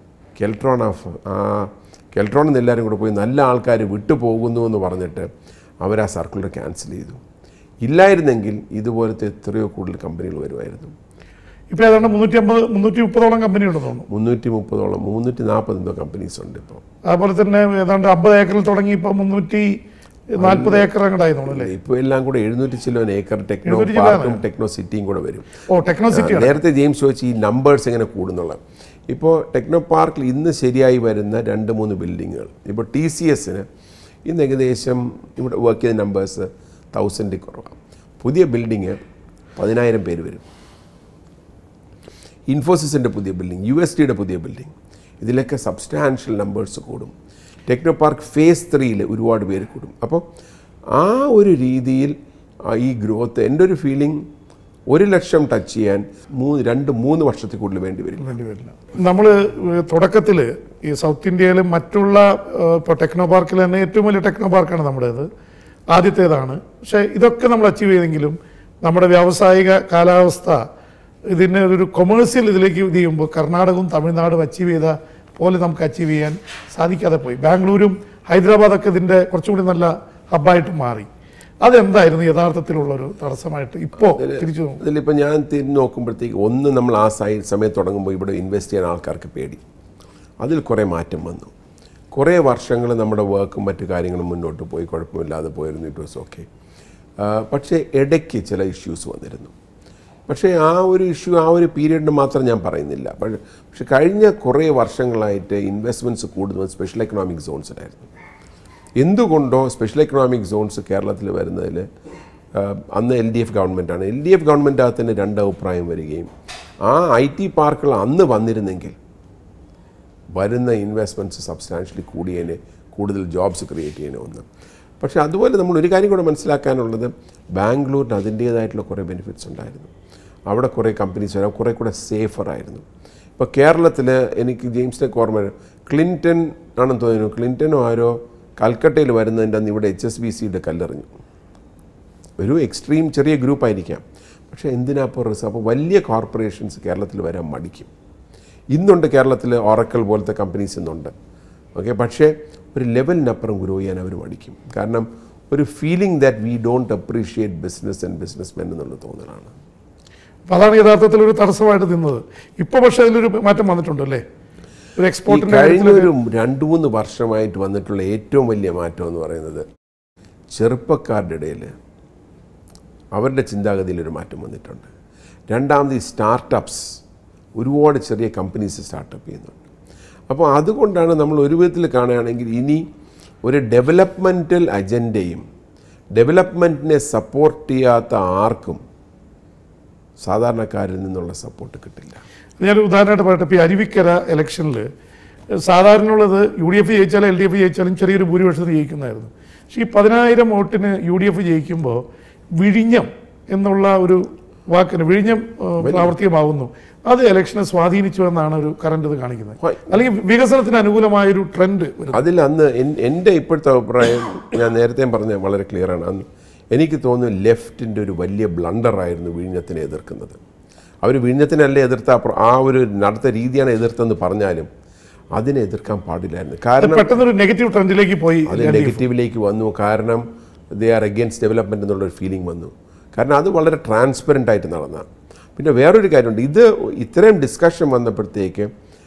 കെൽട്രോണിൽ നിന്ന് എല്ലാവരും കൂടെ പോയി നല്ല ആൾക്കാർ വിട്ടുപോകുന്നു എന്ന് പറഞ്ഞിട്ട് അവർ ആ സർക്കുലർ ക്യാൻസൽ ചെയ്തു. ഇല്ലായിരുന്നെങ്കിൽ ഇതുപോലത്തെ എത്രയോ കൂടുതൽ കമ്പനികൾ വരുമായിരുന്നു. ഇപ്പോൾ ഏതാണ്ട് 330-330ഓളം കമ്പനി ഉണ്ടെന്ന് തോന്നുന്നു. 330ഓളം 340 എന്തോ കമ്പനീസ് ഉണ്ട് ഇപ്പോൾ. അതുപോലെ തന്നെ ഏതാണ്ട് 50 ഏക്കറിൽ തുടങ്ങി ഇപ്പോൾ 340 ഏക്കർ അങ്ങോട്ടായിരുന്നു അല്ലേ? ഇപ്പോൾ എല്ലാം കൂടെ 700 ചില ഏക്കർ ടെക്നോ പാർക്കും ടെക്നോ സിറ്റിയും കൂടെ വരും. ടെക്നോ സിറ്റി നേരത്തെ ജെയിംസ് ചോദിച്ചു ഈ നമ്പേഴ്സ് എങ്ങനെ കൂടുന്നുള്ള. ഇപ്പോൾ ടെക്നോ പാർക്കിൽ ഇന്ന് ശരിയായി വരുന്ന 2-3 ബിൽഡിങ്ങുകൾ. ഇപ്പോൾ TCSന് ഇന്ന് ഏകദേശം ഇവിടെ വർക്ക് ചെയ്ത നമ്പേഴ്സ് 1000 കുറവാണ്. പുതിയ ബിൽഡിങ് 10,000 പേര് വരും. ഇൻഫോസിസിൻ്റെ പുതിയ ബിൽഡിങ്, USDയുടെ പുതിയ ബിൽഡിങ്, ഇതിലൊക്കെ സബ്സ്റ്റാൻഷ്യൽ നമ്പേഴ്സ് കൂടും. ടെക്നോപാർക്ക് ഫേസ് 3 ഒരുപാട് പേര് കൂടും. അപ്പോൾ ആ ഒരു രീതിയിൽ ഈ ഗ്രോത്ത്, എൻ്റെ ഒരു ഫീലിംഗ് 1 ലക്ഷം ടച്ച് ചെയ്യാൻ 2-3 വർഷത്തിൽ കൂടുതൽ വേണ്ടി വരില്ല. നമ്മൾ തുടക്കത്തിൽ ഈ സൗത്ത് ഇന്ത്യയിലെ മറ്റുള്ള ഇപ്പോൾ ടെക്നോപാർക്കിൽ തന്നെ ഏറ്റവും വലിയ ടെക്നോപാർക്കാണ് നമ്മുടേത്, ആദ്യത്തേതാണ്. പക്ഷേ ഇതൊക്കെ നമ്മൾ അച്ചീവ് ചെയ്തെങ്കിലും നമ്മുടെ വ്യാവസായിക കാലാവസ്ഥ ഇതിന് ഒരു കൊമേഴ്സ്യൽ ഇതിലേക്ക് ഇത് ചെയ്യുമ്പോൾ കർണാടകവും തമിഴ്നാടും അച്ചീവ് ചെയ്ത പോലെ നമുക്ക് അച്ചീവ് ചെയ്യാൻ സാധിക്കാതെ പോയി. ബാംഗ്ലൂരും ഹൈദരാബാദൊക്കെ ഇതിൻ്റെ കുറച്ചുകൂടി നല്ല ഹബ്ബായിട്ട് മാറി. അതെന്തായിരുന്നു യഥാർത്ഥത്തിലുള്ളൊരു തടസ്സമായിട്ട് ഇപ്പോൾ തിരിച്ചു നോക്കും? അതിലിപ്പോൾ ഞാൻ തിരിഞ്ഞ് നോക്കുമ്പോഴത്തേക്ക് നമ്മൾ ആ സമയത്ത് തുടങ്ങുമ്പോൾ ഇവിടെ ഇൻവെസ്റ്റ് ചെയ്യാൻ ആൾക്കാർക്ക് പേടി. അതിൽ കുറേ മാറ്റം വന്നു. കുറേ വർഷങ്ങൾ നമ്മുടെ വർക്കും മറ്റു കാര്യങ്ങളും മുന്നോട്ട് പോയി, കുഴപ്പമില്ലാതെ പോയിരുന്നു. It was okay. പക്ഷേ ഇടയ്ക്ക് ചില ഇഷ്യൂസ് വന്നിരുന്നു. പക്ഷേ ആ ഒരു ഇഷ്യൂ ആ ഒരു പീരീഡിന് മാത്രം ഞാൻ പറയുന്നില്ല. പക്ഷെ കഴിഞ്ഞ കുറേ വർഷങ്ങളായിട്ട് ഇൻവെസ്റ്റ്മെൻറ്റ്സ് കൂടുതലും സ്പെഷ്യൽ എക്കണോമിക് സോൺസിലായിരുന്നു. എന്തുകൊണ്ടോ സ്പെഷ്യൽ എക്കണോമിക് സോൺസ് കേരളത്തിൽ വരുന്നതിൽ അന്ന് LDF ഗവൺമെൻറ്റാണ്. LDF ഗവൺമെൻറ്റിനകത്ത് തന്നെ 2 അഭിപ്രായം വരികയും ആ IT പാർക്കുകൾ അന്ന് വന്നിരുന്നെങ്കിൽ വരുന്ന ഇൻവെസ്റ്റ്മെൻറ്റ്സ് സബ്സ്റ്റാൻഷ്യലി കൂടിയതിനെ, കൂടുതൽ ജോബ്സ് ക്രിയേറ്റ് ചെയ്യുന്ന ഒന്ന്. പക്ഷേ അതുപോലെ നമ്മൾ ഒരു കാര്യം കൂടെ മനസ്സിലാക്കാനുള്ളത്, ബാംഗ്ലൂരിന് അതിൻ്റേതായിട്ടുള്ള കുറേ ബെനിഫിറ്റ്സ് ഉണ്ടായിരുന്നു. അവിടെ കുറേ കമ്പനീസ് വരാം, കുറേ കൂടെ സേഫറായിരുന്നു. ഇപ്പോൾ കേരളത്തിൽ എനിക്ക് ജെയിംസിനെ ഓർമ്മ, ക്ലിൻറ്റൺ ആണെന്ന് തോന്നുന്നു, ക്ലിൻറ്റനോ ആരോ കൽക്കട്ടയിൽ വരുന്നതിൻ്റെ അന്ന് ഇവിടെ HSBCയുടെ കല്ലെറിഞ്ഞു. ഒരു എക്സ്ട്രീം ചെറിയ ഗ്രൂപ്പായിരിക്കാം, പക്ഷേ എന്തിനാപ്പോൾ റിസ്ക്? അപ്പോൾ വലിയ കോർപ്പറേഷൻസ് കേരളത്തിൽ വരാൻ മടിക്കും. ഇന്നുണ്ട് കേരളത്തിൽ ഓറക്കൽ പോലത്തെ കമ്പനീസ് ഇന്നുണ്ട്, ഓക്കെ. പക്ഷേ ഒരു ലെവലിനപ്പുറം ഗ്രോ ചെയ്യാൻ അവർ മടിക്കും. കാരണം ഒരു feeling that we don't appreciate business and businessmen എന്നുള്ള തോന്നലാണ്. അപ്പോൾ അതാണ് യഥാർത്ഥത്തിൽ ഒരു തടസ്സമായിട്ട് നിന്നത്. ഇപ്പോൾ പക്ഷേ അതിലൊരു മാറ്റം വന്നിട്ടുണ്ടല്ലേ? ഒരു എക്സ്പോർട്ടിൻ്റെ കഴിഞ്ഞ ഒരു 2-3 വർഷമായിട്ട് വന്നിട്ടുള്ള ഏറ്റവും വലിയ മാറ്റം എന്ന് പറയുന്നത് ചെറുപ്പക്കാരുടെ ഇടയിൽ അവരുടെ ചിന്താഗതിയിലൊരു മാറ്റം വന്നിട്ടുണ്ട്. രണ്ടാമത് ഈ സ്റ്റാർട്ടപ്സ്, ഒരുപാട് ചെറിയ കമ്പനീസ് സ്റ്റാർട്ടപ്പ് ചെയ്യുന്നുണ്ട്. അപ്പോൾ അതുകൊണ്ടാണ് നമ്മൾ ഒരു വിധത്തിൽ കാണുകയാണെങ്കിൽ ഇനി ഒരു ഡെവലപ്മെൻറ്റൽ അജണ്ടയും ഡെവലപ്മെൻറ്റിനെ സപ്പോർട്ട് ചെയ്യാത്ത ആർക്കും സാധാരണക്കാരിൽ നിന്നുള്ള സപ്പോർട്ട് കിട്ടില്ല. ഞാനൊരു ഉദാഹരണമായിട്ട് പറയട്ടെ. ഇപ്പോൾ ഈ അരുവിക്കര ഇലക്ഷനിൽ സാധാരണയുള്ളത് UDF ജയിച്ചാലും LDF ജയിച്ചാലും ചെറിയൊരു ഭൂരിപക്ഷത്തിൽ ജയിക്കുന്നതായിരുന്നു. പക്ഷേ ഈ 10,000 വോട്ടിന് UDF ജയിക്കുമ്പോൾ വിഴിഞ്ഞം എന്നുള്ള ഒരു വാക്കിന് വിഴിഞ്ഞം പ്രാവർത്തികമാവുന്നു. അത് ഇലക്ഷനെ സ്വാധീനിച്ചു എന്നാണ് ഒരു കറണ്ട് ഇത് കാണിക്കുന്നത്. അല്ലെങ്കിൽ വികസനത്തിന് അനുകൂലമായൊരു ട്രെൻഡ്. അതിൽ അന്ന് എൻ്റെ ഇപ്പോഴത്തെ അഭിപ്രായം ഞാൻ നേരത്തെ പറഞ്ഞ വളരെ ക്ലിയറാണ്. അന്ന് എനിക്ക് തോന്നുന്നു ലെഫ്റ്റിൻ്റെ ഒരു വലിയ ബ്ലണ്ടറായിരുന്നു വിഴിഞ്ഞത്തിനെ എതിർക്കുന്നത്. അവർ വിഴിഞ്ഞത്തിനല്ലേ എതിർത്ത, ആ ഒരു നടത്ത രീതിയാണ് എതിർത്തെന്ന് പറഞ്ഞാലും അതിനെ എതിർക്കാൻ പാടില്ലായിരുന്നു. കാരണം പെട്ടെന്നൊരു നെഗറ്റീവ് ട്രെൻഡിലേക്ക് പോയി, അത് നെഗറ്റീവിലേക്ക് വന്നു. കാരണം ദേ ആർ അഗെയിൻസ്റ്റ് ഡെവലപ്മെൻറ്റ് എന്നുള്ളൊരു ഫീലിംഗ് വന്നു. കാരണം അത് വളരെ ട്രാൻസ്പെറൻ്റ് ആയിട്ട് നടന്നതാണ്. പിന്നെ വേറൊരു കാര്യമുണ്ട്, ഇത് ഇത്രയും ഡിസ്കഷൻ വന്നപ്പോഴത്തേക്ക്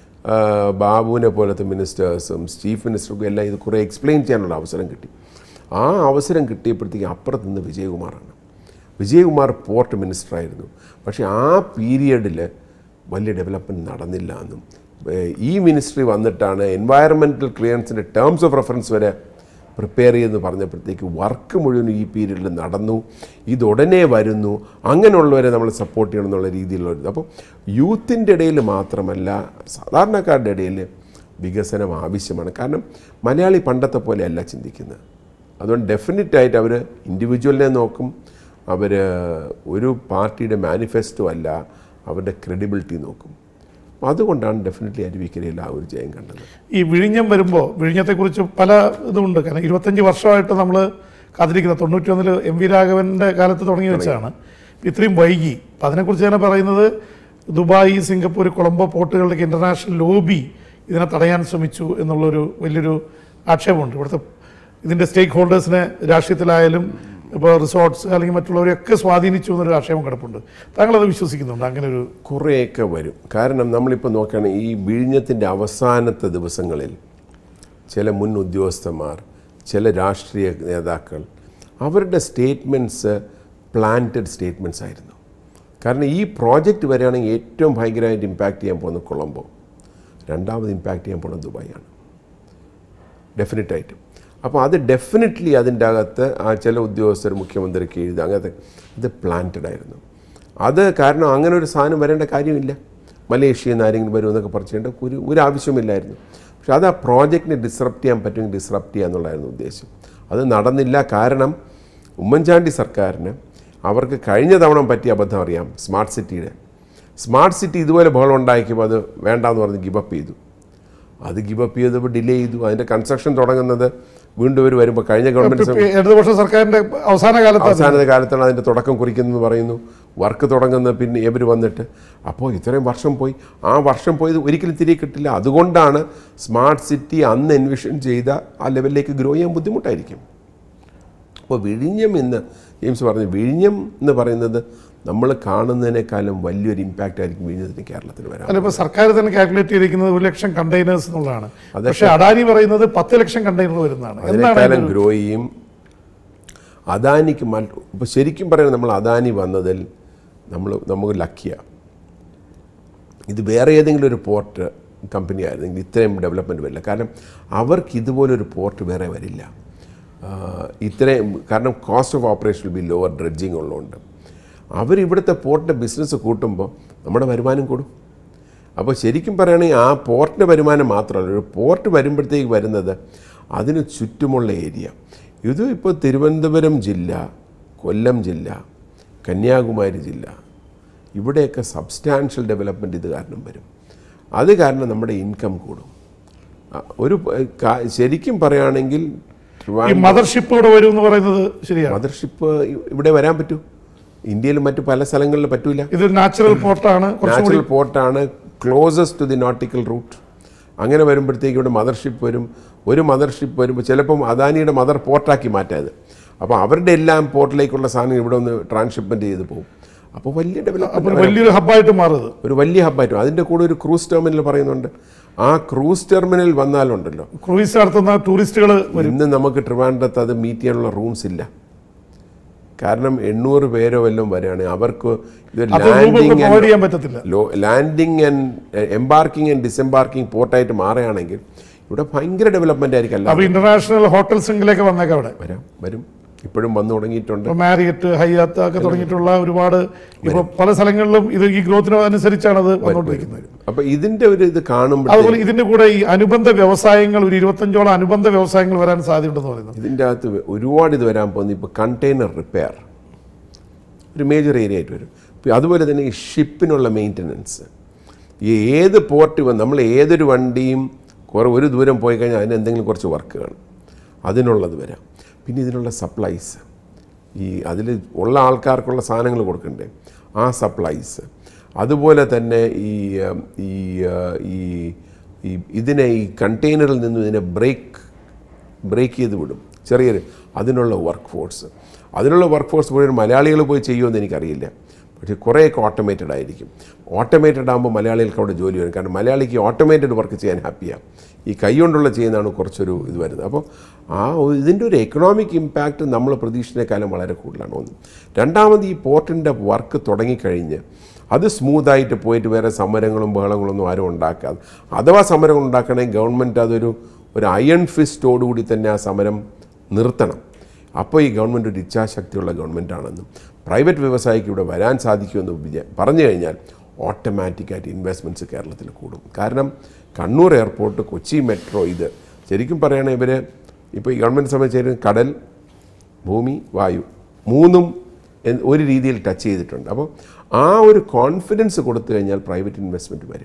ബാബുവിനെ പോലത്തെ മിനിസ്റ്റേഴ്സും ചീഫ് മിനിസ്റ്റർക്കും എല്ലാം ഇത് കുറേ എക്സ്പ്ലെയിൻ ചെയ്യാനുള്ള അവസരം കിട്ടി. ആ അവസരം കിട്ടിയപ്പോഴത്തേക്ക് അപ്പുറത്ത് നിന്ന് വിജയകുമാറാണ്. വിജയകുമാർ പോർട്ട് മിനിസ്റ്ററായിരുന്നു. പക്ഷേ ആ പീരിയഡിൽ വലിയ ഡെവലപ്മെൻറ്റ് നടന്നില്ല എന്നും, ഈ മിനിസ്ട്രി വന്നിട്ടാണ് എൻവയറമെൻറ്റൽ ക്ലിയറൻസിൻ്റെ ടേംസ് ഓഫ് റെഫറൻസ് വരെ പ്രിപ്പയർ ചെയ്തെന്ന് പറഞ്ഞപ്പോഴത്തേക്ക് വർക്ക് മുഴുവൻ ഈ പീരീഡിൽ നടന്നു, ഇതുടനെ വരുന്നു, അങ്ങനെയുള്ളവരെ നമ്മൾ സപ്പോർട്ട് ചെയ്യണം എന്നുള്ള രീതിയിലുള്ളത്. അപ്പോൾ യൂത്തിൻ്റെ ഇടയിൽ മാത്രമല്ല സാധാരണക്കാരുടെ ഇടയിൽ വികസനം ആവശ്യമാണ്. കാരണം മലയാളി പണ്ടത്തെ പോലെയല്ല ചിന്തിക്കുന്നത്. അതുകൊണ്ട് ഡെഫിനറ്റായിട്ട് അവർ ഇൻഡിവിജ്വലിനെ നോക്കും, അവർ ഒരു പാർട്ടിയുടെ മാനിഫെസ്റ്റോ അല്ല, അവരുടെ ക്രെഡിബിലിറ്റി നോക്കും. അതുകൊണ്ടാണ് ഡെഫിനറ്റ്ലി അരുവിക്കരയിൽ ആ ഒരു ജയം കണ്ടത്. ഈ വിഴിഞ്ഞം വരുമ്പോൾ വിഴിഞ്ഞത്തെക്കുറിച്ച് പല ഇതുമുണ്ട്. കാരണം 25 വർഷമായിട്ട് നമ്മൾ കാത്തിരിക്കുന്നത്, 91 MV രാഘവൻ്റെ കാലത്ത് തുടങ്ങി വെച്ചാണ് ഇത്രയും വൈകി. അപ്പം അതിനെക്കുറിച്ച് തന്നെ പറയുന്നത് ദുബായ്, സിംഗപ്പൂർ, കൊളംബോ പോർട്ടുകളുടെയൊക്കെ ഇൻ്റർനാഷണൽ ലോബി ഇതിനെ തടയാൻ ശ്രമിച്ചു എന്നുള്ളൊരു വലിയൊരു ആക്ഷേപമുണ്ട്. ഇവിടുത്തെ ഇതിൻ്റെ സ്റ്റേക്ക് ഹോൾഡേഴ്സിനെ രാഷ്ട്രീയത്തിലായാലും ഇപ്പോൾ റിസോർട്ട്സ് അല്ലെങ്കിൽ മറ്റുള്ളവരെയൊക്കെ സ്വാധീനിച്ചു എന്നൊരു ആക്ഷേപം കിടപ്പുണ്ട്. താങ്കളത് വിശ്വസിക്കുന്നുണ്ട്? അങ്ങനെ ഒരു കുറേയൊക്കെ വരും. കാരണം നമ്മളിപ്പോൾ നോക്കുകയാണെങ്കിൽ ഈ വിഴിഞ്ഞത്തിൻ്റെ അവസാനത്തെ ദിവസങ്ങളിൽ ചില മുൻ ഉദ്യോഗസ്ഥന്മാർ, ചില രാഷ്ട്രീയ നേതാക്കൾ, അവരുടെ സ്റ്റേറ്റ്മെൻറ്റ്സ് പ്ലാന്റഡ് സ്റ്റേറ്റ്മെൻറ്റ്സ് ആയിരുന്നു. കാരണം ഈ പ്രോജക്റ്റ് വരികയാണെങ്കിൽ ഏറ്റവും ഭയങ്കരമായിട്ട് ഇമ്പാക്റ്റ് ചെയ്യാൻ പോകുന്നത് കൊളംബോ, രണ്ടാമത് ഇമ്പാക്റ്റ് ചെയ്യാൻ പോകുന്നത് ദുബായാണ് ഡെഫിനറ്റായിട്ടും. അപ്പോൾ അത് ഡെഫിനറ്റ്ലി അതിൻ്റെ അകത്ത് ആ ചില ഉദ്യോഗസ്ഥർ മുഖ്യമന്ത്രിക്ക് എഴുതി, അങ്ങനത്തെ ഇത് പ്ലാന്റഡ് ആയിരുന്നു. അത് കാരണം അങ്ങനെ ഒരു സാധനം വരേണ്ട കാര്യമില്ല. മലേഷ്യയിൽ നിന്ന് ആരെങ്കിലും വരുമെന്നൊക്കെ പറഞ്ഞിട്ട് ഒരു ആവശ്യമില്ലായിരുന്നു. പക്ഷെ അത് ആ പ്രോജക്റ്റിനെ ഡിസ്റപ്റ്റ് ചെയ്യാൻ പറ്റുമെങ്കിൽ ഡിസ്റപ്റ്റ് ചെയ്യുക എന്നുള്ളതായിരുന്നു ഉദ്ദേശം. അത് നടന്നില്ല. കാരണം ഉമ്മൻചാണ്ടി സർക്കാരിന് അവർക്ക് കഴിഞ്ഞ തവണ പറ്റിയ അബദ്ധം അറിയാം. സ്മാർട്ട് സിറ്റി ഇതുപോലെ ബഹളം ഉണ്ടാക്കിയപ്പോൾ അത് വേണ്ടാന്ന് പറഞ്ഞ് ഗിവപ്പ് ചെയ്തു. അത് ഗിവപ്പ് ചെയ്തപ്പോൾ ഡിലേ ചെയ്തു. അതിൻ്റെ കൺസ്ട്രക്ഷൻ തുടങ്ങുന്നത് വീണ്ടും ഇവർ വരുമ്പോൾ കഴിഞ്ഞ ഗവൺമെൻറ് ഇടതുപക്ഷ സർക്കാരിൻ്റെ അവസാന കാലത്താണ് അതിൻ്റെ തുടക്കം കുറിക്കുന്നതെന്ന് പറയുന്നു. വർക്ക് തുടങ്ങുന്നത് പിന്നെ ഇവർ വന്നിട്ട്. അപ്പോൾ ഇത്രയും വർഷം പോയി. ആ വർഷം പോയത് ഒരിക്കലും തിരികെ കിട്ടില്ല. അതുകൊണ്ടാണ് സ്മാർട്ട് സിറ്റി അന്ന് എൻവിഷൻ ചെയ്ത ആ ലെവലിലേക്ക് ഗ്രോ ചെയ്യാൻ ബുദ്ധിമുട്ടായിരിക്കും. അപ്പോൾ വിഴിഞ്ഞം എന്ന് ജെയിംസ് പറഞ്ഞു, വിഴിഞ്ഞം എന്ന് പറയുന്നത് നമ്മൾ കാണുന്നതിനേക്കാളും വലിയൊരു ഇമ്പാക്റ്റ് ആയിരിക്കും വിഴിഞ്ഞത്തിന് കേരളത്തിൽ വരാൻ. അതിപ്പോൾ സർക്കാർ തന്നെ കാൽക്കുലേറ്റ് ചെയ്തിരിക്കുന്നത് 1,00,000 കണ്ടെയ്നേഴ്സ് എന്നുള്ളതാണ്. പക്ഷേ അദാനി പറയുന്നത് 10,00,000 കണ്ടെയ്നർ വരുന്നതാണ്. അതിനേക്കാളും ഗ്രോ ചെയ്യും. അദാനിക്ക് ഇപ്പോൾ ശരിക്കും പറയുന്നത് നമ്മൾ അദാനി വന്നതിൽ നമുക്ക് ലക്കിയാണ്. ഇത് വേറെ ഏതെങ്കിലും ഒരു പോർട്ട് കമ്പനി ആയിരുന്നെങ്കിൽ ഇത്രയും ഡെവലപ്മെൻറ്റ് വരില്ല. കാരണം അവർക്ക് ഇതുപോലൊരു പോർട്ട് വേറെ വരില്ല. ഇത്രയും കാരണം cost of operation will be lower, dredging ഉള്ളതുകൊണ്ട്. അവരിവിടുത്തെ പോർട്ടിൻ്റെ ബിസിനസ് കൂട്ടുമ്പോൾ നമ്മുടെ വരുമാനം കൂടും. അപ്പോൾ ശരിക്കും പറയുകയാണെങ്കിൽ ആ പോർട്ടിൻ്റെ വരുമാനം മാത്രമല്ല, ഒരു പോർട്ട് വരുമ്പോഴത്തേക്ക് വരുന്നത് അതിന് ചുറ്റുമുള്ള ഏരിയ. ഇത് ഇപ്പോൾ തിരുവനന്തപുരം ജില്ല, കൊല്ലം ജില്ല, കന്യാകുമാരി ജില്ല, ഇവിടെയൊക്കെ സബ്സ്റ്റാൻഷ്യൽ ഡെവലപ്മെൻറ്റ് ഇത് കാരണം വരും. അത് കാരണം നമ്മുടെ ഇൻകം കൂടും. ഒരു ശരിക്കും പറയുകയാണെങ്കിൽ മദർഷിപ്പ് ഇവിടെ വരും എന്ന് പറയുന്നത് ശരിയാണ്. മദർഷിപ്പ് ഇവിടെ വരാൻ പറ്റൂ, ഇന്ത്യയിൽ മറ്റു പല സ്ഥലങ്ങളിൽ പറ്റൂല. ഇതൊരു നാച്ചുറൽ പോർട്ടാണ്, നാച്ചുറൽ പോർട്ടാണ്, closest to the nautical route. അങ്ങനെ വരുമ്പോഴത്തേക്ക് ഇവിടെ മദർഷിപ്പ് വരും. ഒരു മദർഷിപ്പ് വരുമ്പോൾ ചിലപ്പം അദാനിയുടെ മദർ പോർട്ടാക്കി മാറ്റാത്. അപ്പോൾ അവരുടെ എല്ലാം പോർട്ടിലേക്കുള്ള സാധനം ഇവിടെ ഒന്ന് ട്രാൻസ്ഷിപ്മെൻറ്റ് ചെയ്ത് പോകും. അപ്പോൾ വലിയ ഡെവലപ്മെൻറ്റ്, വലിയൊരു ഹബ്ബായിട്ട് മാറുന്നത്, ഒരു വലിയ ഹബ്ബായിട്ട്. അതിൻ്റെ കൂടെ ഒരു ക്രൂസ് ടെർമിനൽ പറയുന്നുണ്ട്. ആ ക്രൂസ് ടെർമിനൽ വന്നാലുണ്ടല്ലോ, ക്രൂയിസ് നടത്തുന്ന ടൂറിസ്റ്റുകൾ ഇന്ന് നമുക്ക് ട്രിവാൻഡ്രത്ത് അത് മീറ്റ് ചെയ്യാനുള്ള റൂംസ് ഇല്ല. കാരണം 800 പേരോ വല്ലതും വരികയാണെങ്കിൽ അവർക്ക് ഇത് landing and embarking and disembarking പോർട്ടായിട്ട് മാറുകയാണെങ്കിൽ ഇവിടെ ഭയങ്കര ഡെവലപ്മെന്റ് ആയിരിക്കും. ഇന്റർനാഷണൽ ഹോട്ടൽസിലേക്ക് വന്നേക്കാം, അവിടെ വരും, ഇപ്പോഴും വന്നു തുടങ്ങിയിട്ടുണ്ട്. മാരിയറ്റ്, ഹയ്യാത്ത് ഒക്കെ തുടങ്ങിയിട്ടുള്ള ഒരുപാട് ഇപ്പോൾ പല സ്ഥലങ്ങളിലും ഇത് ഈ ഗ്രോത്തിന് അനുസരിച്ചാണ് അത് വന്നുകൊണ്ടിരിക്കുന്നത്. അപ്പോൾ ഇതിന്റെ ഒരു ഇത് കാണുമ്പോൾ, അതുപോലെ ഇതിന്റെ കൂടെ ഈ അനുബന്ധ വ്യവസായങ്ങൾ, ഒരു 25ഓളം അനുബന്ധ വ്യവസായങ്ങൾ വരാൻ സാധ്യതയുണ്ടെന്ന് പറയുന്നത്. ഇതിൻ്റെ അകത്ത് ഒരുപാട് ഇത് വരാൻ പോകുന്നത്. ഇപ്പോൾ കണ്ടെയ്നർ റിപ്പയർ ഒരു മേജർ ഏരിയ ആയിട്ട് വരും. അതുപോലെ തന്നെ ഈ ഷിപ്പിനുള്ള മെയിൻ്റനൻസ്, ഈ ഏത് പോർട്ട് നമ്മൾ ഏതൊരു വണ്ടിയും ഒരു ദൂരം പോയി കഴിഞ്ഞാൽ അതിന് എന്തെങ്കിലും കുറച്ച് വർക്ക് കാണും, അതിനുള്ളത് വരാം. പിന്നെ ഇതിനുള്ള സപ്ലൈസ്, ഈ അതിൽ ഉള്ള ആൾക്കാർക്കുള്ള സാധനങ്ങൾ കൊടുക്കണ്ടേ, ആ സപ്ലൈസ്. അതുപോലെ തന്നെ ഇതിനെ ഈ കണ്ടെയ്നറിൽ നിന്നും ഇതിനെ ബ്രേക്ക് ചെയ്ത് വിടും ചെറിയൊരു, അതിനുള്ള വർക്ക് ഫോഴ്സ് മുഴുവൻ മലയാളികൾ പോയി ചെയ്യുമെന്ന് എനിക്കറിയില്ല. പക്ഷേ കുറേയൊക്കെ ഓട്ടോമേറ്റഡ് ആയിരിക്കും. ഓട്ടോമേറ്റഡ് ആകുമ്പോൾ മലയാളികൾക്ക് അവിടെ ജോലി വരും. കാരണം മലയാളിക്ക് ഓട്ടോമേറ്റഡ് വർക്ക് ചെയ്യാൻ ഹാപ്പിയാണ്. ഈ കൈ കൊണ്ടുള്ള ചെയ്യുന്നതാണ് കുറച്ചൊരു ഇത് വരുന്നത്. അപ്പോൾ ഇതിൻ്റെ ഒരു എക്കണോമിക് ഇമ്പാക്റ്റ് നമ്മൾ പ്രതീക്ഷിച്ചതിനേക്കാളും വളരെ കൂടുതലാണ്. ഒന്ന്. രണ്ടാമത്, ഈ പോർട്ടിൻ്റെ വർക്ക് തുടങ്ങിക്കഴിഞ്ഞ് അത് സ്മൂത്തായിട്ട് പോയിട്ട് വേറെ സമരങ്ങളും ബഹളങ്ങളൊന്നും ആരും ഉണ്ടാക്കാതെ, അഥവാ സമരങ്ങൾ ഉണ്ടാക്കണമെങ്കിൽ ഗവൺമെൻറ് അതൊരു അയൺ ഫിസ്റ്റോടുകൂടി തന്നെ ആ സമരം നിർത്തണം. അപ്പോൾ ഈ ഗവൺമെൻറ് ഒരു ഇച്ഛാശക്തിയുള്ള ഗവൺമെൻറ്റാണെന്നും പ്രൈവറ്റ് വ്യവസായിക്ക് ഇവിടെ വരാൻ സാധിക്കുമെന്ന് പറഞ്ഞു കഴിഞ്ഞാൽ ഓട്ടോമാറ്റിക്കായിട്ട് ഇൻവെസ്റ്റ്മെൻറ്റ്സ് കേരളത്തിൽ കൂടും. കാരണം കണ്ണൂർ എയർപോർട്ട്, കൊച്ചി മെട്രോ, ഇത് ശരിക്കും പറയുകയാണെങ്കിൽ ഇവർ ഇപ്പോൾ ഈ ഗവൺമെൻറ് സംബന്ധിച്ച് കടൽ, ഭൂമി, വായു മൂന്നും ഒരു രീതിയിൽ ടച്ച് ചെയ്തിട്ടുണ്ട്. അപ്പോൾ ആ ഒരു കോൺഫിഡൻസ് കൊടുത്തു കഴിഞ്ഞാൽ പ്രൈവറ്റ് ഇൻവെസ്റ്റ്മെൻറ്റ് വരും.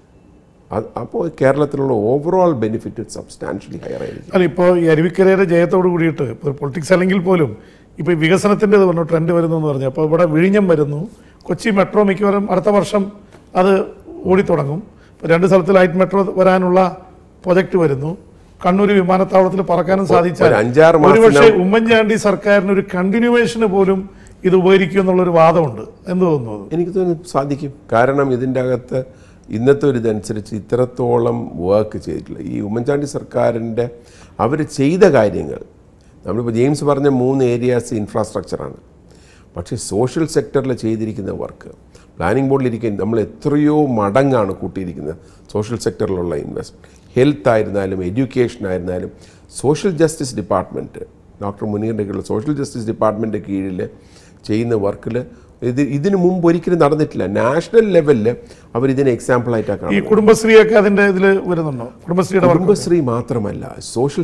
അപ്പോൾ കേരളത്തിലുള്ള ഓവറോൾ ബെനിഫിറ്റ് സബ്സ്റ്റാൻഷ്യലി ഹയർ ആയിരിക്കും. അല്ല, ഇപ്പോൾ ഈ അരുവിക്കരയുടെ ജയത്തോട് കൂടിയിട്ട് ഇപ്പോൾ പൊളിറ്റിക്സ് അല്ലെങ്കിൽ പോലും ഇപ്പോൾ ഈ വികസനത്തിൻ്റെ പറഞ്ഞു ട്രെൻഡ് വരുന്നു എന്ന് പറഞ്ഞു. അപ്പോൾ ഇവിടെ വിഴിഞ്ഞം വരുന്നു, കൊച്ചി മെട്രോ മിക്കവാറും അടുത്ത വർഷം അത് ഓടിത്തുടങ്ങും. ഇപ്പോൾ 2 സ്ഥലത്ത് ലൈറ്റ് മെട്രോ വരാനുള്ള പ്രൊജക്റ്റ് വരുന്നു. കണ്ണൂർ വിമാനത്താവളത്തിൽ പറക്കാനും സാധിച്ചാൽ ഒരുപക്ഷെ ഉമ്മൻചാണ്ടി സർക്കാരിന് ഒരു കണ്ടിന്യൂവേഷന് പോലും ഇത് ഉപകരിക്കും എന്നുള്ളൊരു വാദമുണ്ട്. എന്ത് തോന്നുന്നു? എനിക്ക് തോന്നുന്നു സാധിക്കും. കാരണം ഇതിൻ്റെ അകത്ത് ഇന്നത്തെ ഒരു ഇതനുസരിച്ച് ഇത്രത്തോളം വർക്ക് ചെയ്തിട്ടില്ല ഈ ഉമ്മൻചാണ്ടി സർക്കാരിൻ്റെ അവർ ചെയ്ത കാര്യങ്ങൾ. നമ്മളിപ്പോൾ ജെയിംസ് പറഞ്ഞ 3 ഏരിയാസ് ഇൻഫ്രാസ്ട്രക്ചറാണ്. പക്ഷേ സോഷ്യൽ സെക്ടറിൽ ചെയ്തിരിക്കുന്ന വർക്ക്, പ്ലാനിംഗ് ബോർഡിലിരിക്കുന്ന നമ്മൾ എത്രയോ മടങ്ങാണ് കൂട്ടിയിരിക്കുന്നത് സോഷ്യൽ സെക്ടറിലുള്ള ഇൻവെസ്റ്റ്മെൻറ്റ്. ഹെൽത്ത് ആയിരുന്നാലും എഡ്യൂക്കേഷൻ ആയിരുന്നാലും സോഷ്യൽ ജസ്റ്റിസ് ഡിപ്പാർട്ട്മെൻറ്റ്, ഡോക്ടർ മുനീറിൻ്റെയൊക്കെയുള്ള സോഷ്യൽ ജസ്റ്റിസ് ഡിപ്പാർട്ട്മെൻറ്റിൻ്റെ കീഴിൽ ചെയ്യുന്ന വർക്കിൽ ഇതിനു മുമ്പ് ഒരിക്കലും നടന്നിട്ടില്ല. നാഷണൽ ലെവലിൽ അവരിതിനെ എക്സാമ്പിളായിട്ടാണ്. ഈ കുടുംബശ്രീയൊക്കെ അതിൻ്റെ ഇതിൽ വരുന്നുണ്ടോ? കുടുംബശ്രീ മാത്രമല്ല, സോഷ്യൽ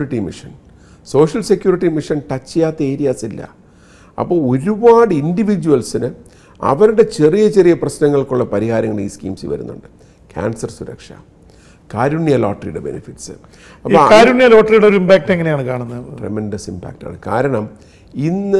സെക്യൂരിറ്റി മിഷൻ ടച്ച് ചെയ്യാത്ത ഏരിയാസ് ഇല്ല. അപ്പോൾ ഒരുപാട് ഇൻഡിവിജ്വൽസിന് അവരുടെ ചെറിയ ചെറിയ പ്രശ്നങ്ങൾക്കുള്ള പരിഹാരങ്ങൾ ഈ സ്കീംസ് വരുന്നുണ്ട്. ക്യാൻസർ സുരക്ഷ, കാരുണ്യ ലോട്ടറിയുടെ ബെനിഫിറ്റ്സ്. അപ്പോൾ കാരുണ്യ ലോട്ടറിയുടെ ഒരു ഇമ്പാക്റ്റ് എങ്ങനെയാണ് കാണുന്നത്? ട്രെമൻഡസ് ഇമ്പാക്റ്റാണ്. കാരണം ഇന്ന്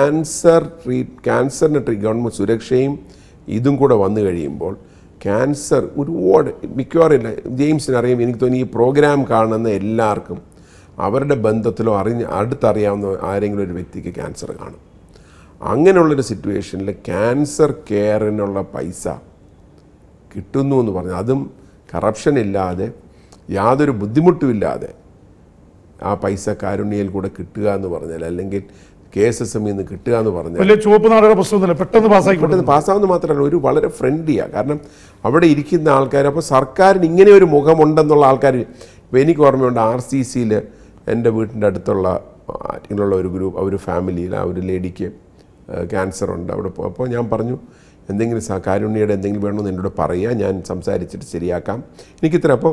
ക്യാൻസറിന് ഗവൺമെൻറ് സുരക്ഷയും ഇതും കൂടെ വന്നു കഴിയുമ്പോൾ ക്യാൻസർ ഒരുപാട് മിക്കവാറും ജെയിംസിനറിയാം, എനിക്ക് തോന്നി ഈ പ്രോഗ്രാം കാണുന്ന എല്ലാവർക്കും അവരുടെ ബന്ധത്തിലോ അടുത്തറിയാവുന്ന ആരെങ്കിലും ഒരു വ്യക്തിക്ക് ക്യാൻസർ കാണും. അങ്ങനെയുള്ളൊരു സിറ്റുവേഷനിൽ ക്യാൻസർ കെയറിനുള്ള പൈസ കിട്ടുന്നു എന്ന് പറഞ്ഞാൽ, അതും കറപ്ഷൻ ഇല്ലാതെ യാതൊരു ബുദ്ധിമുട്ടുമില്ലാതെ ആ പൈസ കാരുണ്യയിൽ കൂടെ കിട്ടുക എന്ന് പറഞ്ഞാൽ, അല്ലെങ്കിൽ KSSME നിന്ന് കിട്ടുക എന്ന് പറഞ്ഞാൽ പെട്ടെന്ന് പാസ്സാവുന്ന മാത്രമല്ല, ഒരു വളരെ ഫ്രണ്ട്ലിയാണ്. കാരണം അവിടെ ഇരിക്കുന്ന ആൾക്കാർ, അപ്പോൾ സർക്കാരിന് ഇങ്ങനെ ഒരു മുഖമുണ്ടെന്നുള്ള ആൾക്കാർ. ഇപ്പോൾ എനിക്ക് ഓർമ്മയുണ്ട്, RCCയിൽ എൻ്റെ വീട്ടിൻ്റെ അടുത്തുള്ള ഒരു ഗ്രൂപ്പ്, ഒരു ഫാമിലിയിൽ ആ ഒരു ലേഡിക്ക് ക്യാൻസർ ഉണ്ട്. അവിടെ അപ്പോൾ ഞാൻ പറഞ്ഞു, എന്തെങ്കിലും കാരുണ്യയുടെ എന്തെങ്കിലും വേണമെന്ന് എന്നോട് പറയുക, ഞാൻ സംസാരിച്ചിട്ട് ശരിയാക്കാം. എനിക്കിത്ര. അപ്പോൾ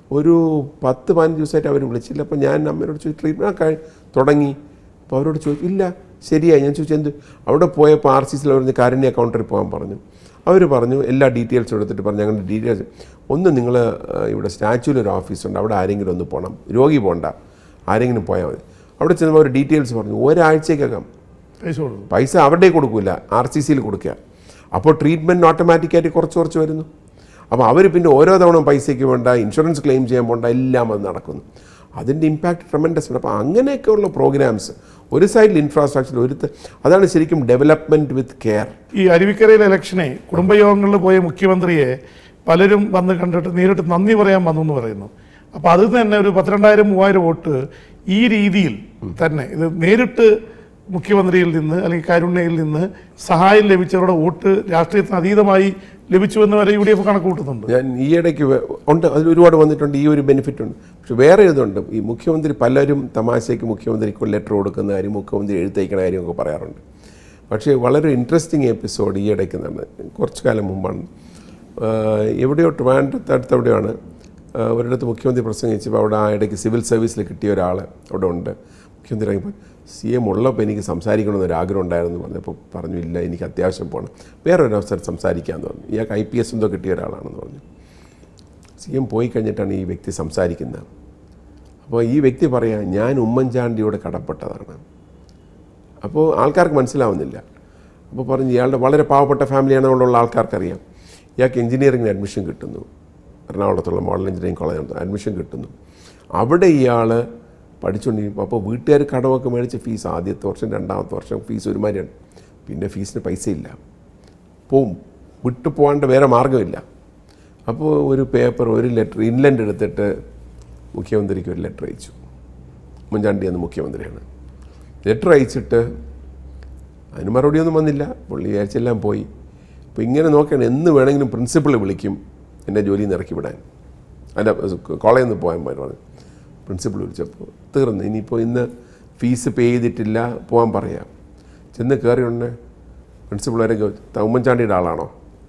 ഒരു 10-15 ദിവസമായിട്ട് അവർ വിളിച്ചില്ല. അപ്പോൾ ഞാൻ അമ്മയോട് ചോദിച്ചു ട്രീറ്റ്മെൻറ്റ് തുടങ്ങി. അപ്പോൾ അവരോട് ചോദിച്ചു ഇല്ല ശരിയായി. ഞാൻ ചോദിച്ചു എന്ത്? അവിടെ പോയപ്പോൾ RCCയിൽ പറഞ്ഞ് കാരുണ്യ കൗണ്ടറിൽ പോകാൻ പറഞ്ഞു. അവർ പറഞ്ഞു എല്ലാ ഡീറ്റെയിൽസും എടുത്തിട്ട് പറഞ്ഞു ഞങ്ങളുടെ ഡീറ്റെയിൽസ് ഒന്ന് നിങ്ങൾ ഇവിടെ സ്റ്റാച്യൂലൊരു ഓഫീസുണ്ട് അവിടെ ആരെങ്കിലും ഒന്ന് പോകണം, രോഗി പോകണ്ട, ആരെങ്കിലും പോയാൽ മതി. അവിടെ ചെന്നപ്പോൾ അവർ ഡീറ്റെയിൽസ് പറഞ്ഞു ഒരാഴ്ചക്കകം പൈസ അവരുടെ കൊടുക്കില്ല, RCCയിൽ കൊടുക്കുക. അപ്പോൾ ട്രീറ്റ്മെൻറ്റ് ഓട്ടോമാറ്റിക്കായിട്ട് കുറച്ച് വരുന്നു. അപ്പോൾ അവർ പിന്നെ ഓരോ തവണ പൈസയ്ക്ക് വേണ്ട, ഇൻഷുറൻസ് ക്ലെയിം ചെയ്യാൻ പോകണ്ട, എല്ലാം അത് നടക്കുന്നു. അതിൻ്റെ ഇമ്പാക്റ്റ് ട്രമെൻഡസ് ഉണ്ട്. അപ്പോൾ അങ്ങനെയൊക്കെയുള്ള പ്രോഗ്രാംസ് ഒരു സൈഡിൽ ഇൻഫ്രാസ്ട്രക്ചർ അതാണ് ശരിക്കും ഡെവലപ്മെൻറ്റ് വിത്ത് കെയർ. ഈ അരുവിക്കരയിലെ ഇലക്ഷനെ കുടുംബയോഗങ്ങളിൽ പോയ മുഖ്യമന്ത്രിയെ പലരും വന്ന് കണ്ടിട്ട് നേരിട്ട് നന്ദി പറയാൻ വന്നു എന്ന് പറയുന്നു. അപ്പോൾ അത് തന്നെ ഒരു 12,000-3,000 വോട്ട് ഈ രീതിയിൽ തന്നെ ഇത് നേരിട്ട് മുഖ്യമന്ത്രിയിൽ നിന്ന് അല്ലെങ്കിൽ കാരുണ്യയിൽ നിന്ന് സഹായം ലഭിച്ചവരുടെ വോട്ട് രാഷ്ട്രീയത്തിന് അതീതമായി ലഭിച്ചുവെന്ന് വരെ UDF കണക്ക് കൂട്ടുന്നുണ്ട്. ഞാൻ ഈ ഇടയ്ക്ക് ഉണ്ട്, അതിൽ ഒരുപാട് വന്നിട്ടുണ്ട്, ഈ ഒരു ബെനിഫിറ്റ് ഉണ്ട്. പക്ഷെ വേറെ ഇതുണ്ട്, ഈ മുഖ്യമന്ത്രി പലരും തമാശയ്ക്ക് മുഖ്യമന്ത്രിക്ക് ലെറ്റർ കൊടുക്കുന്ന കാര്യം, മുഖ്യമന്ത്രി എഴുത്തയക്കുന്ന കാര്യമൊക്കെ പറയാറുണ്ട്. പക്ഷേ വളരെ ഇൻട്രസ്റ്റിംഗ് എപ്പിസോഡ് ഈ ഇടയ്ക്ക് നടന്നത് കുറച്ച് കാലം മുമ്പാണ്. എവിടെയോ ട്രിവാൻഡ്രത്ത് എവിടെയാണ് ഒരിടത്ത് മുഖ്യമന്ത്രി പ്രസംഗിച്ചപ്പോൾ അവിടെ ആ ഇടയ്ക്ക് സിവിൽ സർവീസിൽ കിട്ടിയ ഒരാൾ അവിടെ ഉണ്ട്. മുഖ്യമന്ത്രി ഇറങ്ങിപ്പോൾ CM ഉള്ളപ്പോൾ എനിക്ക് സംസാരിക്കണമെന്നൊരാഗ്രഹം ഉണ്ടായിരുന്നു പറഞ്ഞപ്പോൾ പറഞ്ഞു ഇല്ല എനിക്ക് അത്യാവശ്യം പോകണം, വേറൊരു അവസരം സംസാരിക്കാമെന്ന് പറഞ്ഞു. ഇയാൾക്ക് IPS എന്തോ കിട്ടിയ ഒരാളാണെന്ന് പറഞ്ഞു. CM പോയി കഴിഞ്ഞിട്ടാണ് ഈ വ്യക്തി സംസാരിക്കുന്നത്. അപ്പോൾ ഈ വ്യക്തി പറയാം ഞാൻ ഉമ്മൻചാണ്ടിയോട് കടപ്പെട്ടതാണ്. അപ്പോൾ ആൾക്കാർക്ക് മനസ്സിലാവുന്നില്ല. അപ്പോൾ പറഞ്ഞു ഇയാളുടെ വളരെ പാവപ്പെട്ട ഫാമിലിയാണെന്നുള്ള ആൾക്കാർക്കറിയാം. ഇയാൾക്ക് എഞ്ചിനീയറിംഗിന് അഡ്മിഷൻ കിട്ടുന്നു, എറണാകുളത്തുള്ള മോഡൽ എഞ്ചിനീയറിംഗ് കോളേജിൽ അഡ്മിഷൻ കിട്ടുന്നു. അവിടെ ഇയാൾ പഠിച്ചുകൊണ്ടിരിക്കും. അപ്പോൾ വീട്ടുകാർ കടമൊക്കെ മേടിച്ച് ഫീസ് ആദ്യത്തെ വർഷം 2ാമത്തെ വർഷം ഫീസ് ഒരുമാതിരിയാണ്. പിന്നെ ഫീസിന് പൈസയില്ല, പോവും, വിട്ടു പോകാണ്ട് വേറെ മാർഗ്ഗമില്ല. അപ്പോൾ ഒരു പേപ്പർ ഒരു ലെറ്റർ ഇൻലൻഡ് എടുത്തിട്ട് മുഖ്യമന്ത്രിക്ക് ഒരു ലെറ്റർ അയച്ചു. ഉമ്മൻചാണ്ടി എന്ന മുഖ്യമന്ത്രിയാണ്. ലെറ്റർ അയച്ചിട്ട് അതിന് മറുപടിയൊന്നും വന്നില്ല. പുള്ളി വിചാരിച്ചെല്ലാം പോയി. അപ്പോൾ ഇങ്ങനെ നോക്കുകയാണ് എന്ന് വേണമെങ്കിലും പ്രിൻസിപ്പൾ വിളിക്കും എന്നെ ജോലിയിൽ നിന്ന് ഇറക്കി വിടാൻ, അല്ല കോളേജിൽ നിന്ന് പോകാൻ പറഞ്ഞു. പ്രിൻസിപ്പൾ വിളിച്ചപ്പോൾ തീർന്നു, ഇനിയിപ്പോൾ ഇന്ന് ഫീസ് പേ ചെയ്തിട്ടില്ല പോകാൻ പറയാം. ചെന്ന് കയറിയുണ്ട് പ്രിൻസിപ്പൾ വരെ ഉമ്മൻചാണ്ടിയുടെ ആളാണോ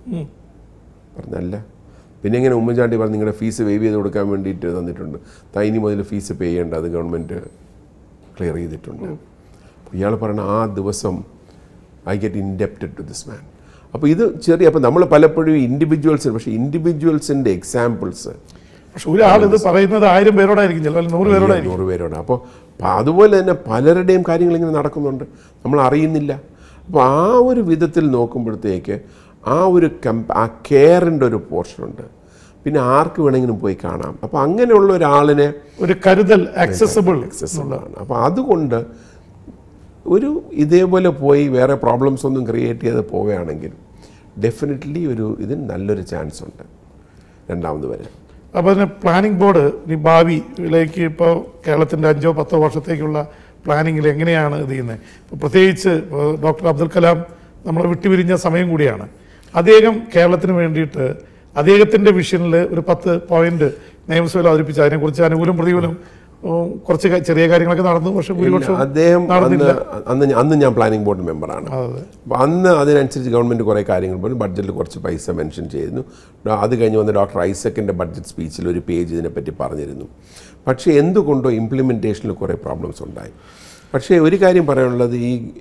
പറഞ്ഞല്ല. പിന്നെ എങ്ങനെ ഉമ്മൻചാണ്ടി പറഞ്ഞു നിങ്ങളുടെ ഫീസ് വേവ് ചെയ്ത് കൊടുക്കാൻ വേണ്ടിയിട്ട് തന്നിട്ടുണ്ട്, ഇനി മുതൽ ഫീസ് പേ ചെയ്യേണ്ട, അത് ഗവൺമെൻറ് ക്ലിയർ ചെയ്തിട്ടുണ്ട്. ഇയാൾ പറയണ ആ ദിവസം I get indebted to this man. അപ്പോൾ ഇത് ചെറിയ, അപ്പോൾ നമ്മൾ പലപ്പോഴും ഇൻഡിവിജ്വൽസിന്, പക്ഷേ ഇൻഡിവിജ്വൽസിൻ്റെ എക്സാമ്പിൾസ് പക്ഷെ ഒരാൾ ഇത് പറയുന്നത് 1000 പേരോടായിരിക്കും, ചിലപ്പോൾ 100 പേരോടായിരിക്കും. 100 പേരോട്. അപ്പോൾ അതുപോലെ തന്നെ പലരുടെയും കാര്യങ്ങൾ ഇങ്ങനെ നടക്കുന്നുണ്ട്, നമ്മൾ അറിയുന്നില്ല. അപ്പോൾ ആ ഒരു വിധത്തിൽ നോക്കുമ്പോഴത്തേക്ക് ആ ഒരു ആ കെയറിൻ്റെ ഒരു പോർഷനുണ്ട്. പിന്നെ ആർക്ക് വേണമെങ്കിലും പോയി കാണാം. അപ്പോൾ അങ്ങനെയുള്ള ഒരാളിനെ ഒരു കരുതൽ ആക്സസിബിൾ ആണ്. അപ്പോൾ അതുകൊണ്ട് ഒരു ഇതേപോലെ പോയി വേറെ പ്രോബ്ലംസ് ഒന്നും ക്രിയേറ്റ് ചെയ്ത് പോവുകയാണെങ്കിൽ ഡെഫിനറ്റ്ലി ഇതിന് നല്ലൊരു ചാൻസ് ഉണ്ട് രണ്ടാമത് വരെ. അപ്പോൾ അതിന് പ്ലാനിംഗ് ബോർഡ് ഈ ഭാവിയിലേക്ക് ഇപ്പോൾ കേരളത്തിൻ്റെ 5-10 വർഷത്തേക്കുള്ള പ്ലാനിങ്ങിൽ എങ്ങനെയാണ് ഇത് ചെയ്യുന്നത്? ഇപ്പോൾ പ്രത്യേകിച്ച് ഡോക്ടർ അബ്ദുൽ കലാം നമ്മളെ വിട്ടുപിരിഞ്ഞ സമയം കൂടിയാണ്. അദ്ദേഹം കേരളത്തിന് വേണ്ടിയിട്ട് അദ്ദേഹത്തിൻ്റെ വിഷനിൽ ഒരു 10 പോയിന്റ് നിയമസഭയിൽ അവതരിപ്പിച്ചു. അതിനെക്കുറിച്ച് അനുകൂലം പ്രതികൂലം കുറച്ച് ചെറിയ കാര്യങ്ങളൊക്കെ നടന്നു. പക്ഷേ അദ്ദേഹം അന്ന് ഞാൻ പ്ലാനിംഗ് ബോർഡ് മെമ്പറാണ്. അപ്പോൾ അന്ന് അതിനനുസരിച്ച് ഗവൺമെൻറ് കുറേ കാര്യങ്ങൾ പറഞ്ഞു. ബഡ്ജറ്റിൽ കുറച്ച് പൈസ മെൻഷൻ ചെയ്യുന്നു. അത് കഴിഞ്ഞ് വന്ന് ഡോക്ടർ ഐസക്കിൻ്റെ ബഡ്ജറ്റ് സ്പീച്ചിൽ ഒരു പേജ് ഇതിനെപ്പറ്റി പറഞ്ഞിരുന്നു. പക്ഷേ എന്തുകൊണ്ടോ ഇംപ്ലിമെൻറ്റേഷനിൽ കുറേ പ്രോബ്ലംസ് ഉണ്ടായി. പക്ഷേ ഒരു കാര്യം പറയാനുള്ളത്,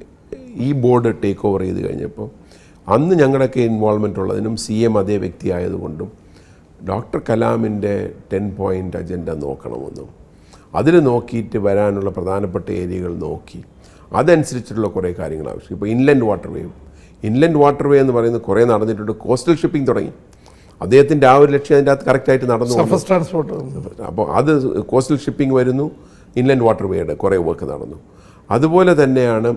ഈ ബോർഡ് ടേക്ക് ഓവർ ചെയ്ത് കഴിഞ്ഞപ്പോൾ അന്ന് ഞങ്ങളുടെയൊക്കെ ഇൻവോൾവ്മെൻ്റ് ഉള്ളതിനും CM അതേ വ്യക്തി ആയതുകൊണ്ടും ഡോക്ടർ കലാമിൻ്റെ 10 പോയിൻ്റ് അജണ്ട നോക്കണമെന്നും അതിൽ നോക്കിയിട്ട് വരാനുള്ള പ്രധാനപ്പെട്ട ഏരിയകൾ നോക്കി അതനുസരിച്ചിട്ടുള്ള കുറേ കാര്യങ്ങൾ ആവശ്യം. ഇപ്പോൾ ഇൻലൻഡ് വാട്ടർ വേ എന്ന് പറയുന്നത് കുറേ നടന്നിട്ടുണ്ട്. കോസ്റ്റൽ ഷിപ്പിംഗ് തുടങ്ങി. അദ്ദേഹത്തിൻ്റെ ആ ഒരു ലക്ഷ്യം അതിൻ്റെ അകത്ത് കറക്റ്റായിട്ട് നടന്നു. Surface transport. അപ്പോൾ അത് കോസ്റ്റൽ ഷിപ്പിംഗ് വരുന്നു, ഇൻലൻഡ് വാട്ടർ വേയുടെ കുറേ വർക്ക് നടന്നു. അതുപോലെ തന്നെയാണ്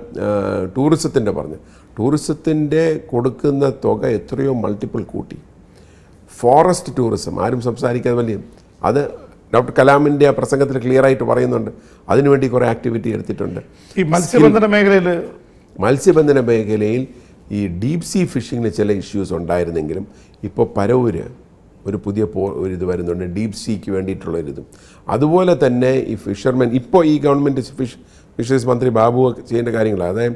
ടൂറിസത്തിൻ്റെ കൊടുക്കുന്ന തുക എത്രയോ മൾട്ടിപ്പിൾ കൂട്ടി. ഫോറസ്റ്റ് ടൂറിസം ആരും സംസാരിക്കാതെ വലിയ അത് ഡോക്ടർ കലാമിൻ്റെ ആ പ്രസംഗത്തിൽ ക്ലിയർ ആയിട്ട് പറയുന്നുണ്ട്. അതിനുവേണ്ടി കുറേ ആക്ടിവിറ്റി എടുത്തിട്ടുണ്ട്. ഈ മത്സ്യബന്ധന മേഖലയിൽ ഈ ഡീപ് സീ ഫിഷിങ്ങിന് ചില ഇഷ്യൂസ് ഉണ്ടായിരുന്നെങ്കിലും ഇപ്പോൾ പരവൂര് ഒരു പുതിയ ഇത് വരുന്നുണ്ട്, ഡീപ് സീക്ക് വേണ്ടിയിട്ടുള്ളൊരിതും. അതുപോലെ തന്നെ ഈ ഫിഷർമെൻ ഇപ്പോൾ ഈ ഗവൺമെൻറ് ഫിഷറീസ് മന്ത്രി ബാബു ചെയ്യേണ്ട കാര്യങ്ങളാണ്. അതായത്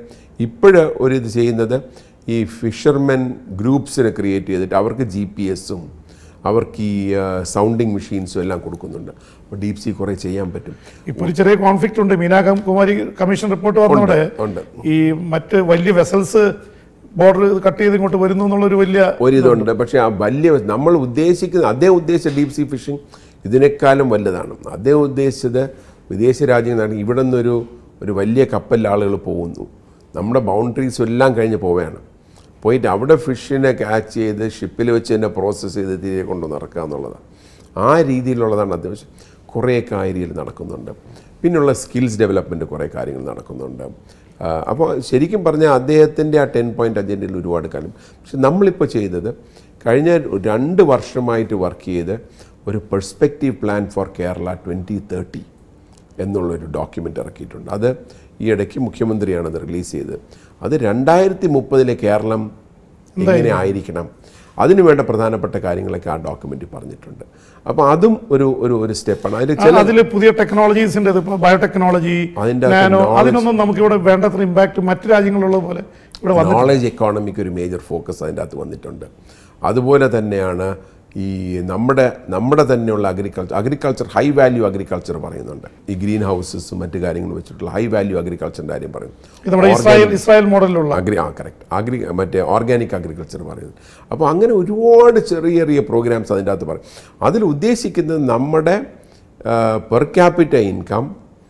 ഇപ്പോഴൊരിത് ചെയ്യുന്നത് ഈ ഫിഷർമെൻ ഗ്രൂപ്പ്സിനെ ക്രിയേറ്റ് ചെയ്തിട്ട് അവർക്ക് GPS അവർക്ക് ഈ സൗണ്ടിങ് മെഷീൻസും എല്ലാം കൊടുക്കുന്നുണ്ട്. അപ്പോൾ ഡീപ് സീ കുറേ ചെയ്യാൻ പറ്റും. ഇപ്പോൾ ഒരു ചെറിയ കോൺഫ്ലിക്റ്റ് ഉണ്ട്. മീനാ കുമാരി കമ്മീഷൻ റിപ്പോർട്ട് വന്നതോടെ ഈ മറ്റ് വലിയ വെസൽസ് ബോർഡർ കട്ട് ചെയ്ത് ഇങ്ങോട്ട് വരുന്നു എന്നുള്ളൊരു ഇതുണ്ട്. പക്ഷേ ആ നമ്മൾ ഉദ്ദേശിക്കുന്ന അദ്ദേഹം ഉദ്ദേശിച്ച ഡീപ് സീ ഫിഷിംഗ് ഇതിനേക്കാളും വലുതാണ്. അദ്ദേഹം ഉദ്ദേശിച്ചത് വിദേശ രാജ്യങ്ങളാണ്. ഇവിടെ നിന്നൊരു വലിയ കപ്പലിൽ ആളുകൾ പോകുന്നു, നമ്മുടെ ബൗണ്ടറീസ് എല്ലാം കഴിഞ്ഞ് പോവുകയാണ്. പോയിട്ട് അവിടെ ഫിഷിനെ ക്യാച്ച് ചെയ്ത് ഷിപ്പിൽ വെച്ച് തന്നെ പ്രോസസ്സ് ചെയ്ത് തിരികെ കൊണ്ടുവന്ന് ഇറക്കുക എന്നുള്ളതാണ്. ആ രീതിയിലുള്ളതാണ് അത്യാവശ്യം. കുറേയൊക്കെ ആ ഏരിയയിൽ നടക്കുന്നുണ്ട്. പിന്നെയുള്ള സ്കിൽസ് ഡെവലപ്മെൻറ്റ് കുറേ കാര്യങ്ങൾ നടക്കുന്നുണ്ട്. അപ്പോൾ ശരിക്കും പറഞ്ഞാൽ അദ്ദേഹത്തിൻ്റെ ആ 10 പോയിൻ്റ് അജണ്ടയിൽ ഒരുപാട് കാലം. പക്ഷെ നമ്മളിപ്പോൾ ചെയ്തത് കഴിഞ്ഞ 2 വർഷമായിട്ട് വർക്ക് ചെയ്ത് ഒരു പെർസ്പെക്റ്റീവ് പ്ലാൻ ഫോർ കേരള 2030 എന്നുള്ളൊരു ഡോക്യുമെൻ്റ് ഇറക്കിയിട്ടുണ്ട്. അത് ഈ ഇടയ്ക്ക് മുഖ്യമന്ത്രിയാണ് അത് റിലീസ് ചെയ്തത്. അത് 2030 കേരളം എങ്ങനെ ആയിരിക്കണം, അതിനു വേണ്ട പ്രധാനപ്പെട്ട കാര്യങ്ങളൊക്കെ ആ ഡോക്യുമെൻ്റ് പറഞ്ഞിട്ടുണ്ട്. അപ്പോൾ അതും ഒരു സ്റ്റെപ്പാണ്. അതിൽ പുതിയ ടെക്നോളജീസിൻ്റെ ബയോടെക്നോളജി അതിനൊന്നും നമുക്കിവിടെ വേണ്ടത്ര ഇമ്പാക്ട് മറ്റു രാജ്യങ്ങളുള്ള പോലെ ഇവിടെ നോളജ് എക്കോണമിക്ക് ഒരു മേജർ ഫോക്കസ് അതിൻ്റെ അകത്ത് വന്നിട്ടുണ്ട്. അതുപോലെ തന്നെയാണ് ഈ നമ്മുടെ തന്നെയുള്ള അഗ്രികൾച്ചർ ഹൈ വാല്യൂ അഗ്രികൾച്ചർ പറയുന്നുണ്ട്. ഈ ഗ്രീൻ ഹൗസസും മറ്റു കാര്യങ്ങളും വെച്ചിട്ടുള്ള ഹൈ വാല്യൂ അഗ്രികൾച്ചറിൻ്റെ കാര്യം പറയുന്നു. ഇസ്രായേൽ മോഡലിലുള്ള കറക്റ്റ് മറ്റേ ഓർഗാനിക് അഗ്രികൾച്ചർ പറയുന്നത്. അപ്പോൾ അങ്ങനെ ഒരുപാട് ചെറിയ ചെറിയ പ്രോഗ്രാംസ് അതിൻ്റെ അകത്ത് പറയും. അതിൽ ഉദ്ദേശിക്കുന്നത് നമ്മുടെ പെർ ക്യാപിറ്റ ഇൻകം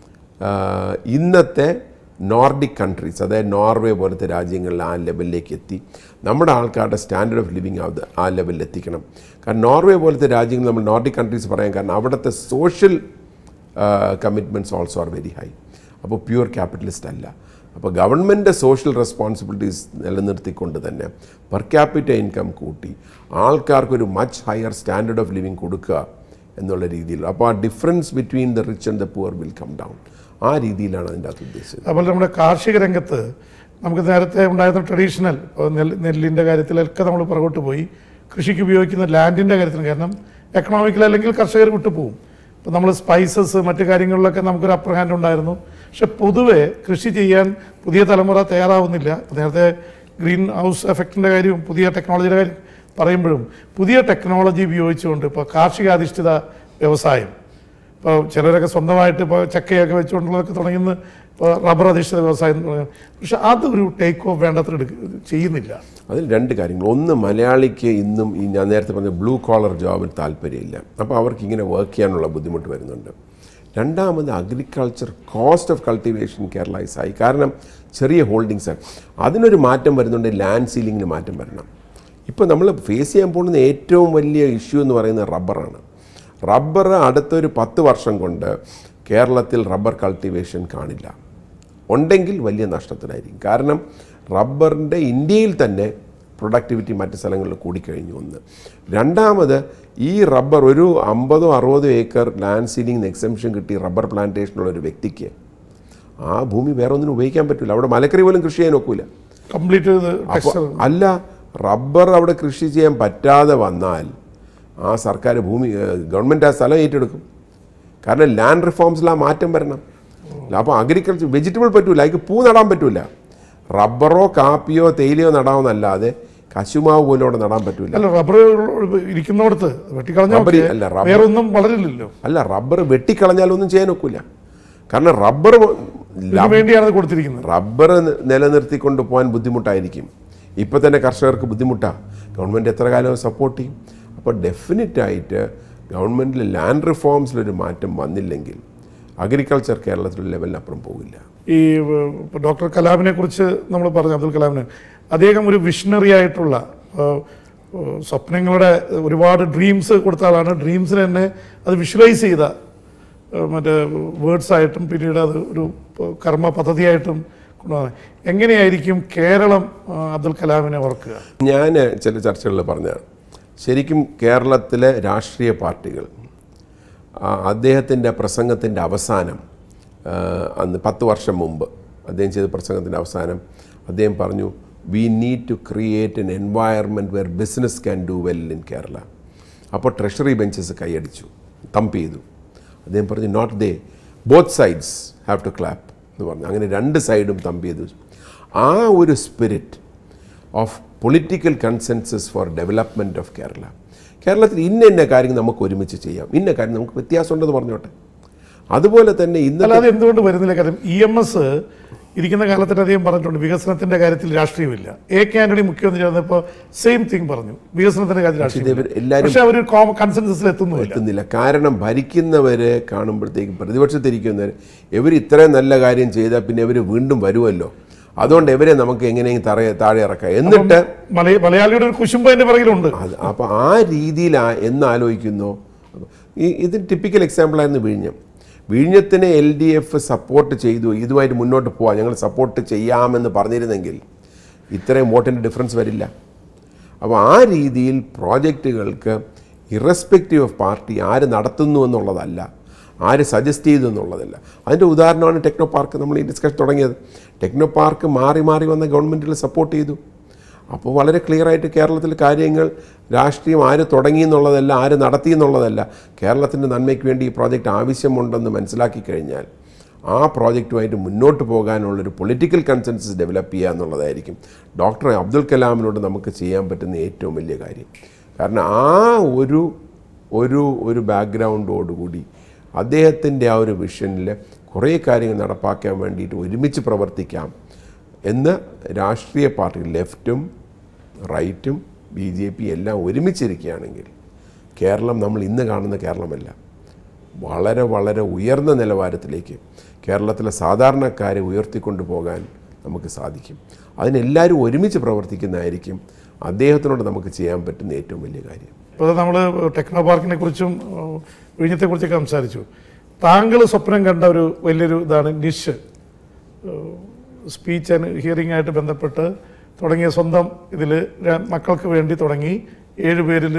ഇന്നത്തെ നോർഡിക് കൺട്രീസ്, അതായത് നോർവേ പോലത്തെ രാജ്യങ്ങളിൽ ആ ലെവലിലേക്ക് എത്തി നമ്മുടെ ആൾക്കാരുടെ സ്റ്റാൻഡേർഡ് ഓഫ് ലിവിങ് ആ ലെവലിൽ എത്തിക്കണം. കാരണം നോർവേ പോലത്തെ രാജ്യങ്ങൾ നമ്മൾ നോർഡിക് കൺട്രീസ് പറയാൻ കാരണം അവിടുത്തെ social commitments also are very high. അപ്പോൾ പ്യുവർ ക്യാപിറ്റലിസ്റ്റ് അല്ല. അപ്പോൾ ഗവൺമെൻറ് സോഷ്യൽ റെസ്പോൺസിബിലിറ്റീസ് നിലനിർത്തിക്കൊണ്ട് തന്നെ പെർ ക്യാപിറ്റ ഇൻകം കൂട്ടി ആൾക്കാർക്കൊരു much higher standard of living കൊടുക്കുക എന്നുള്ള രീതിയിൽ. അപ്പോൾ ആ difference between the rich and the poor will come down. ആ രീതിയിലാണ് അതിൻ്റെ അകത്ത് ഉദ്ദേശിച്ചത്. അതുപോലെ നമ്മുടെ കാർഷിക രംഗത്ത് നമുക്ക് നേരത്തെ ഉണ്ടായിരുന്ന ട്രഡീഷണൽ നെല്ലിൻ്റെ കാര്യത്തിലൊക്കെ നമ്മൾ പുറകോട്ട് പോയി. കൃഷിക്ക് ഉപയോഗിക്കുന്ന ലാൻഡിൻ്റെ കാര്യത്തിന് കാരണം എക്കണോമിക്കൽ അല്ലെങ്കിൽ കർഷകർ വിട്ടുപോകും. ഇപ്പോൾ നമ്മൾ സ്പൈസസ് മറ്റു കാര്യങ്ങളിലൊക്കെ നമുക്കൊരു അപ്പർ ഹാൻഡ് ഉണ്ടായിരുന്നു. പക്ഷെ പൊതുവെ കൃഷി ചെയ്യാൻ പുതിയ തലമുറ തയ്യാറാവുന്നില്ല. നേരത്തെ ഗ്രീൻ ഹൗസ് എഫക്റ്റിൻ്റെ കാര്യവും പുതിയ ടെക്നോളജിയുടെ കാര്യം പറയുമ്പോഴും പുതിയ ടെക്നോളജി ഉപയോഗിച്ചുകൊണ്ട് ഇപ്പോൾ കാർഷികാധിഷ്ഠിത വ്യവസായം, ഇപ്പോൾ ചിലരൊക്കെ സ്വന്തമായിട്ട് ഇപ്പോൾ ചക്കയൊക്കെ വെച്ചുകൊണ്ടുള്ളതൊക്കെ തുടങ്ങുന്ന ഇപ്പോൾ റബ്ബർ അധിഷ്ഠിത വ്യവസായം എന്ന് പറയുന്നത്. പക്ഷെ അതൊരു ടേക്ക് ഓഫ് വേണ്ടത്ര ചെയ്യുന്നില്ല. അതിൽ 2 കാര്യങ്ങൾ. ഒന്ന്, മലയാളിക്ക് ഇന്നും ഈ ഞാൻ നേരത്തെ പറഞ്ഞ ബ്ലൂ കോളർ ജോബിൽ താല്പര്യമില്ല. അപ്പോൾ അവർക്ക് ഇങ്ങനെ വർക്ക് ചെയ്യാനുള്ള ബുദ്ധിമുട്ട് വരുന്നുണ്ട്. രണ്ടാമത്, agriculture cost of cultivation Kerala is high. കാരണം ചെറിയ ഹോൾഡിങ്സാണ്. അതിനൊരു മാറ്റം വരുന്നുണ്ട്. ലാൻഡ് സീലിങ്ങിന് മാറ്റം വരണം. ഇപ്പോൾ നമ്മൾ ഫേസ് ചെയ്യാൻ പോകുന്ന ഏറ്റവും വലിയ ഇഷ്യൂ എന്ന് പറയുന്നത് റബ്ബറാണ്. റബ്ബർ അടുത്തൊരു 10 വർഷം കൊണ്ട് കേരളത്തിൽ റബ്ബർ കൾട്ടിവേഷൻ കാണില്ല. ഉണ്ടെങ്കിൽ വലിയ നഷ്ടത്തിലായിരിക്കും. കാരണം റബ്ബറിൻ്റെ ഇന്ത്യയിൽ തന്നെ പ്രൊഡക്ടിവിറ്റി മറ്റ് സ്ഥലങ്ങളിൽ കൂടിക്കഴിഞ്ഞു. ഒന്ന്. രണ്ടാമത്, ഈ റബ്ബർ ഒരു 50-60 ഏക്കർ ലാൻഡ് സീലിംഗ് എക്സംഷൻ കിട്ടി റബ്ബർ പ്ലാന്റേഷനുള്ള ഒരു വ്യക്തിക്ക് ആ ഭൂമി വേറെ ഒന്നിനും ഉപയോഗിക്കാൻ പറ്റില്ല. അവിടെ മലക്കറി പോലും കൃഷി ചെയ്യാൻ ഒക്കില്ല. അല്ല, റബ്ബർ അവിടെ കൃഷി ചെയ്യാൻ പറ്റാതെ വന്നാൽ ആ സർക്കാർ ഗവൺമെൻറ് ആ സ്ഥലം ഏറ്റെടുക്കും. കാരണം ലാൻഡ് റിഫോംസിൽ ആ മാറ്റം വരണം. അപ്പോൾ അഗ്രികൾച്ചർ വെജിറ്റബിൾ പറ്റൂല, അതിക്ക് പൂ നടാൻ പറ്റൂല. റബ്ബറോ കാപ്പിയോ തേയിലയോ നടാമെന്നല്ലാതെ കശുമാവ് പോലും അവിടെ നടാൻ പറ്റൂല. അല്ല, റബ്ബർ വെട്ടിക്കളഞ്ഞാലൊന്നും ചെയ്യാൻ ഒക്കില്ല. കാരണം റബ്ബർ കൊടുത്തിരിക്കുന്നത് റബ്ബർ നിലനിർത്തിക്കൊണ്ട് പോകാൻ ബുദ്ധിമുട്ടായിരിക്കും. ഇപ്പം തന്നെ കർഷകർക്ക് ബുദ്ധിമുട്ടാണ്. ഗവൺമെൻറ് എത്ര കാലം സപ്പോർട്ട് ചെയ്യും? അപ്പോൾ ഡെഫിനറ്റായിട്ട് ഗവൺമെൻറ്റിൽ ലാൻഡ് റിഫോംസിലൊരു മാറ്റം വന്നില്ലെങ്കിൽ അഗ്രികൾച്ചർ കേരളത്തിലുള്ള ലെവലിനപ്പുറം പോകില്ല. ഈ ഡോക്ടർ കലാമിനെ കുറിച്ച് നമ്മൾ പറഞ്ഞു, അബ്ദുൽ കലാമിന് അദ്ദേഹം ഒരു വിഷണറി ആയിട്ടുള്ള സ്വപ്നങ്ങളുടെ ഒരുപാട് ഡ്രീംസ് കൊടുത്ത ആളാണ്. ഡ്രീംസിന് തന്നെ അത് വിഷ്വലൈസ് ചെയ്ത മറ്റേ വേർഡ്സായിട്ടും പിന്നീട് അത് ഒരു കർമ്മ പദ്ധതിയായിട്ടും കൊണ്ടുപോകാൻ. എങ്ങനെയായിരിക്കും കേരളം അബ്ദുൽ കലാമിനെ ഓർക്കുക? ഞാൻ ചില ചർച്ചകളിൽ പറഞ്ഞതാണ്, ശരിക്കും കേരളത്തിലെ രാഷ്ട്രീയ പാർട്ടികൾ അദ്ദേഹത്തിൻ്റെ പ്രസംഗത്തിൻ്റെ അവസാനം, അന്ന് 10 വർഷം മുമ്പ് അദ്ദേഹം ചെയ്ത പ്രസംഗത്തിൻ്റെ അവസാനം അദ്ദേഹം പറഞ്ഞു, we need to create an environment where business can do well in Kerala. അപ്പോൾ ട്രഷറി ബെഞ്ചസ് കൈയടിച്ചു, തമ്പ് ചെയ്തു. അദ്ദേഹം പറഞ്ഞു, not they, both sides have to clap എന്ന് പറഞ്ഞു. അങ്ങനെ 2 സൈഡും തമ്പ് ചെയ്തു. ആ ഒരു spirit of political consensus for development of Kerala. കേരളത്തിൽ ഇന്ന കാര്യങ്ങൾ നമുക്ക് ഒരുമിച്ച് ചെയ്യാം, ഇന്ന കാര്യം നമുക്ക് വ്യത്യാസമുണ്ടെന്ന് പറഞ്ഞോട്ടെ. അതുപോലെ തന്നെ ഇന്നലെ അത് എന്തുകൊണ്ട് വരുന്നില്ല? കാര്യം EMS ഇരിക്കുന്ന കാലത്തിന് അധികം പറഞ്ഞിട്ടുണ്ട് വികസനത്തിന്റെ കാര്യത്തിൽ രാഷ്ട്രീയമില്ല. AK ആന്റണി മുഖ്യമന്ത്രി ആയിരുന്നപ്പോൾ സെയിം തിങ് പറഞ്ഞു, വികസനത്തിന്റെ കാര്യത്തിൽ രാഷ്ട്രീയം. പക്ഷേ അവർ കൺസെൻസസിൽ എത്തുന്നില്ല. കാരണം ഭരിക്കുന്നവരെ കാണുമ്പോഴത്തേക്കും പ്രതിപക്ഷത്തിരിക്കുന്നവർ ഇവർ ഇത്രയും നല്ല കാര്യം ചെയ്താൽ പിന്നെ ഇവർ വീണ്ടും വരുമല്ലോ, അതുകൊണ്ട് ഇവരെ നമുക്ക് എങ്ങനെയെങ്കിലും താഴെ ഇറക്കാം, എന്നിട്ട് മലയാളിയുടെ ഒരു കുശുമ്പ് അതിന്റെ പുറകിലുണ്ട്. അപ്പോൾ ആ രീതിയിൽ എന്നാലോചിക്കുന്നു. ഇതിന് ടിപ്പിക്കൽ എക്സാമ്പിളായിരുന്നു വിഴിഞ്ഞത്തിന് LDF സപ്പോർട്ട് ചെയ്തു, ഇതുമായിട്ട് മുന്നോട്ട് പോവാം, ഞങ്ങൾ സപ്പോർട്ട് ചെയ്യാമെന്ന് പറഞ്ഞിരുന്നെങ്കിൽ ഇത്രയും വോട്ടിൻ്റെ ഡിഫറൻസ് വരില്ല. അപ്പോൾ ആ രീതിയിൽ പ്രോജക്റ്റുകൾക്ക് ഇറസ്പെക്റ്റീവ് ഓഫ് പാർട്ടി ആര് നടത്തുന്നു എന്നുള്ളതല്ല, ആര് സജസ്റ്റ് ചെയ്തു എന്നുള്ളതല്ല. അതിൻ്റെ ഉദാഹരണമാണ് ടെക്നോ പാർക്ക്. നമ്മൾ ഈ ഡിസ്കഷൻ തുടങ്ങിയത് ടെക്നോ പാർക്ക് മാറി മാറി വന്ന ഗവൺമെൻറ്റിൽ സപ്പോർട്ട് ചെയ്തു. അപ്പോൾ വളരെ ക്ലിയറായിട്ട് കേരളത്തിൽ കാര്യങ്ങൾ രാഷ്ട്രീയം ആര് തുടങ്ങി എന്നുള്ളതല്ല, ആര് നടത്തി എന്നുള്ളതല്ല, കേരളത്തിൻ്റെ നന്മയ്ക്ക് വേണ്ടി ഈ പ്രോജക്റ്റ് ആവശ്യമുണ്ടെന്ന് മനസ്സിലാക്കി കഴിഞ്ഞാൽ ആ പ്രോജക്റ്റുമായിട്ട് മുന്നോട്ട് പോകാനുള്ളൊരു പൊളിറ്റിക്കൽ കൺസെൻസസ് ഡെവലപ്പ് ചെയ്യുക എന്നുള്ളതായിരിക്കും ഡോക്ടർ അബ്ദുൽ കലാമിനോട് നമുക്ക് ചെയ്യാൻ പറ്റുന്ന ഏറ്റവും വലിയ കാര്യം. കാരണം ആ ഒരു ബാക്ക്ഗ്രൗണ്ടോടുകൂടി അദ്ദേഹത്തിൻ്റെ ആ ഒരു വിഷനിൽ കുറേ കാര്യങ്ങൾ നടപ്പാക്കാൻ വേണ്ടിയിട്ട് ഒരുമിച്ച് പ്രവർത്തിക്കാം എന്ന് രാഷ്ട്രീയ പാർട്ടി ലെഫ്റ്റും റൈറ്റും BJP എല്ലാം ഒരുമിച്ചിരിക്കുകയാണെങ്കിൽ കേരളം നമ്മൾ ഇന്ന് കാണുന്ന കേരളമല്ല, വളരെ വളരെ ഉയർന്ന നിലവാരത്തിലേക്ക് കേരളത്തിലെ സാധാരണക്കാരെ ഉയർത്തിക്കൊണ്ടു പോകാൻ നമുക്ക് സാധിക്കും. അതിനെല്ലാവരും ഒരുമിച്ച് പ്രവർത്തിക്കുന്നതായിരിക്കും അദ്ദേഹത്തിനോട് നമുക്ക് ചെയ്യാൻ പറ്റുന്ന ഏറ്റവും വലിയ കാര്യം. ഇപ്പോൾ നമ്മൾ ടെക്നോ പാർക്കിനെ കുറിച്ചും വിഴിഞ്ഞത്തെക്കുറിച്ചൊക്കെ സംസാരിച്ചു. താങ്കൾ സ്വപ്നം കണ്ട ഒരു വലിയൊരു ഇതാണ് നിഷ് സ്പീച്ച് ആൻഡ് ഹിയറിംഗ് ആയിട്ട് ബന്ധപ്പെട്ട് തുടങ്ങിയ സ്വന്തം ഇതിൽ മക്കൾക്ക് വേണ്ടി തുടങ്ങി 7 പേരിൽ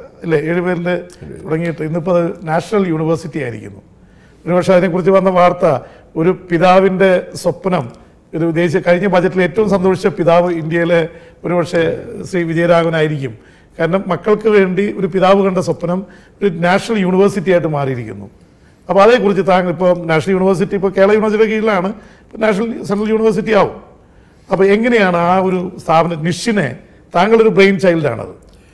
തുടങ്ങിയിട്ട് ഇന്നിപ്പോൾ അത് നാഷണൽ യൂണിവേഴ്സിറ്റി ആയിരിക്കുന്നു. ഒരുപക്ഷെ അതിനെക്കുറിച്ച് വന്ന വാർത്ത ഒരു പിതാവിൻ്റെ സ്വപ്നം, ഇത് കഴിഞ്ഞ ബജറ്റിൽ ഏറ്റവും സന്തോഷിച്ച പിതാവ് ഇന്ത്യയിലെ ഒരുപക്ഷെ ശ്രീ വിജയരാഘവനായിരിക്കും. കാരണം മക്കൾക്ക് വേണ്ടി ഒരു പിതാവ് കണ്ട സ്വപ്നം ഒരു നാഷണൽ യൂണിവേഴ്സിറ്റി ആയിട്ട് മാറിയിരിക്കുന്നു. അപ്പോൾ അതേക്കുറിച്ച് താങ്കൾ ഇപ്പോൾ നാഷണൽ യൂണിവേഴ്സിറ്റി ഇപ്പോൾ കേരള യൂണിവേഴ്സിറ്റിയുടെ കീഴിലാണ്, സെൻട്രൽ യൂണിവേഴ്സിറ്റി ആവും. അപ്പോൾ എങ്ങനെയാണ് ആ ഒരു സ്ഥാപനം നിഷിനെ, താങ്കളൊരു ബ്രെയിൻ ചൈൽഡാണത്?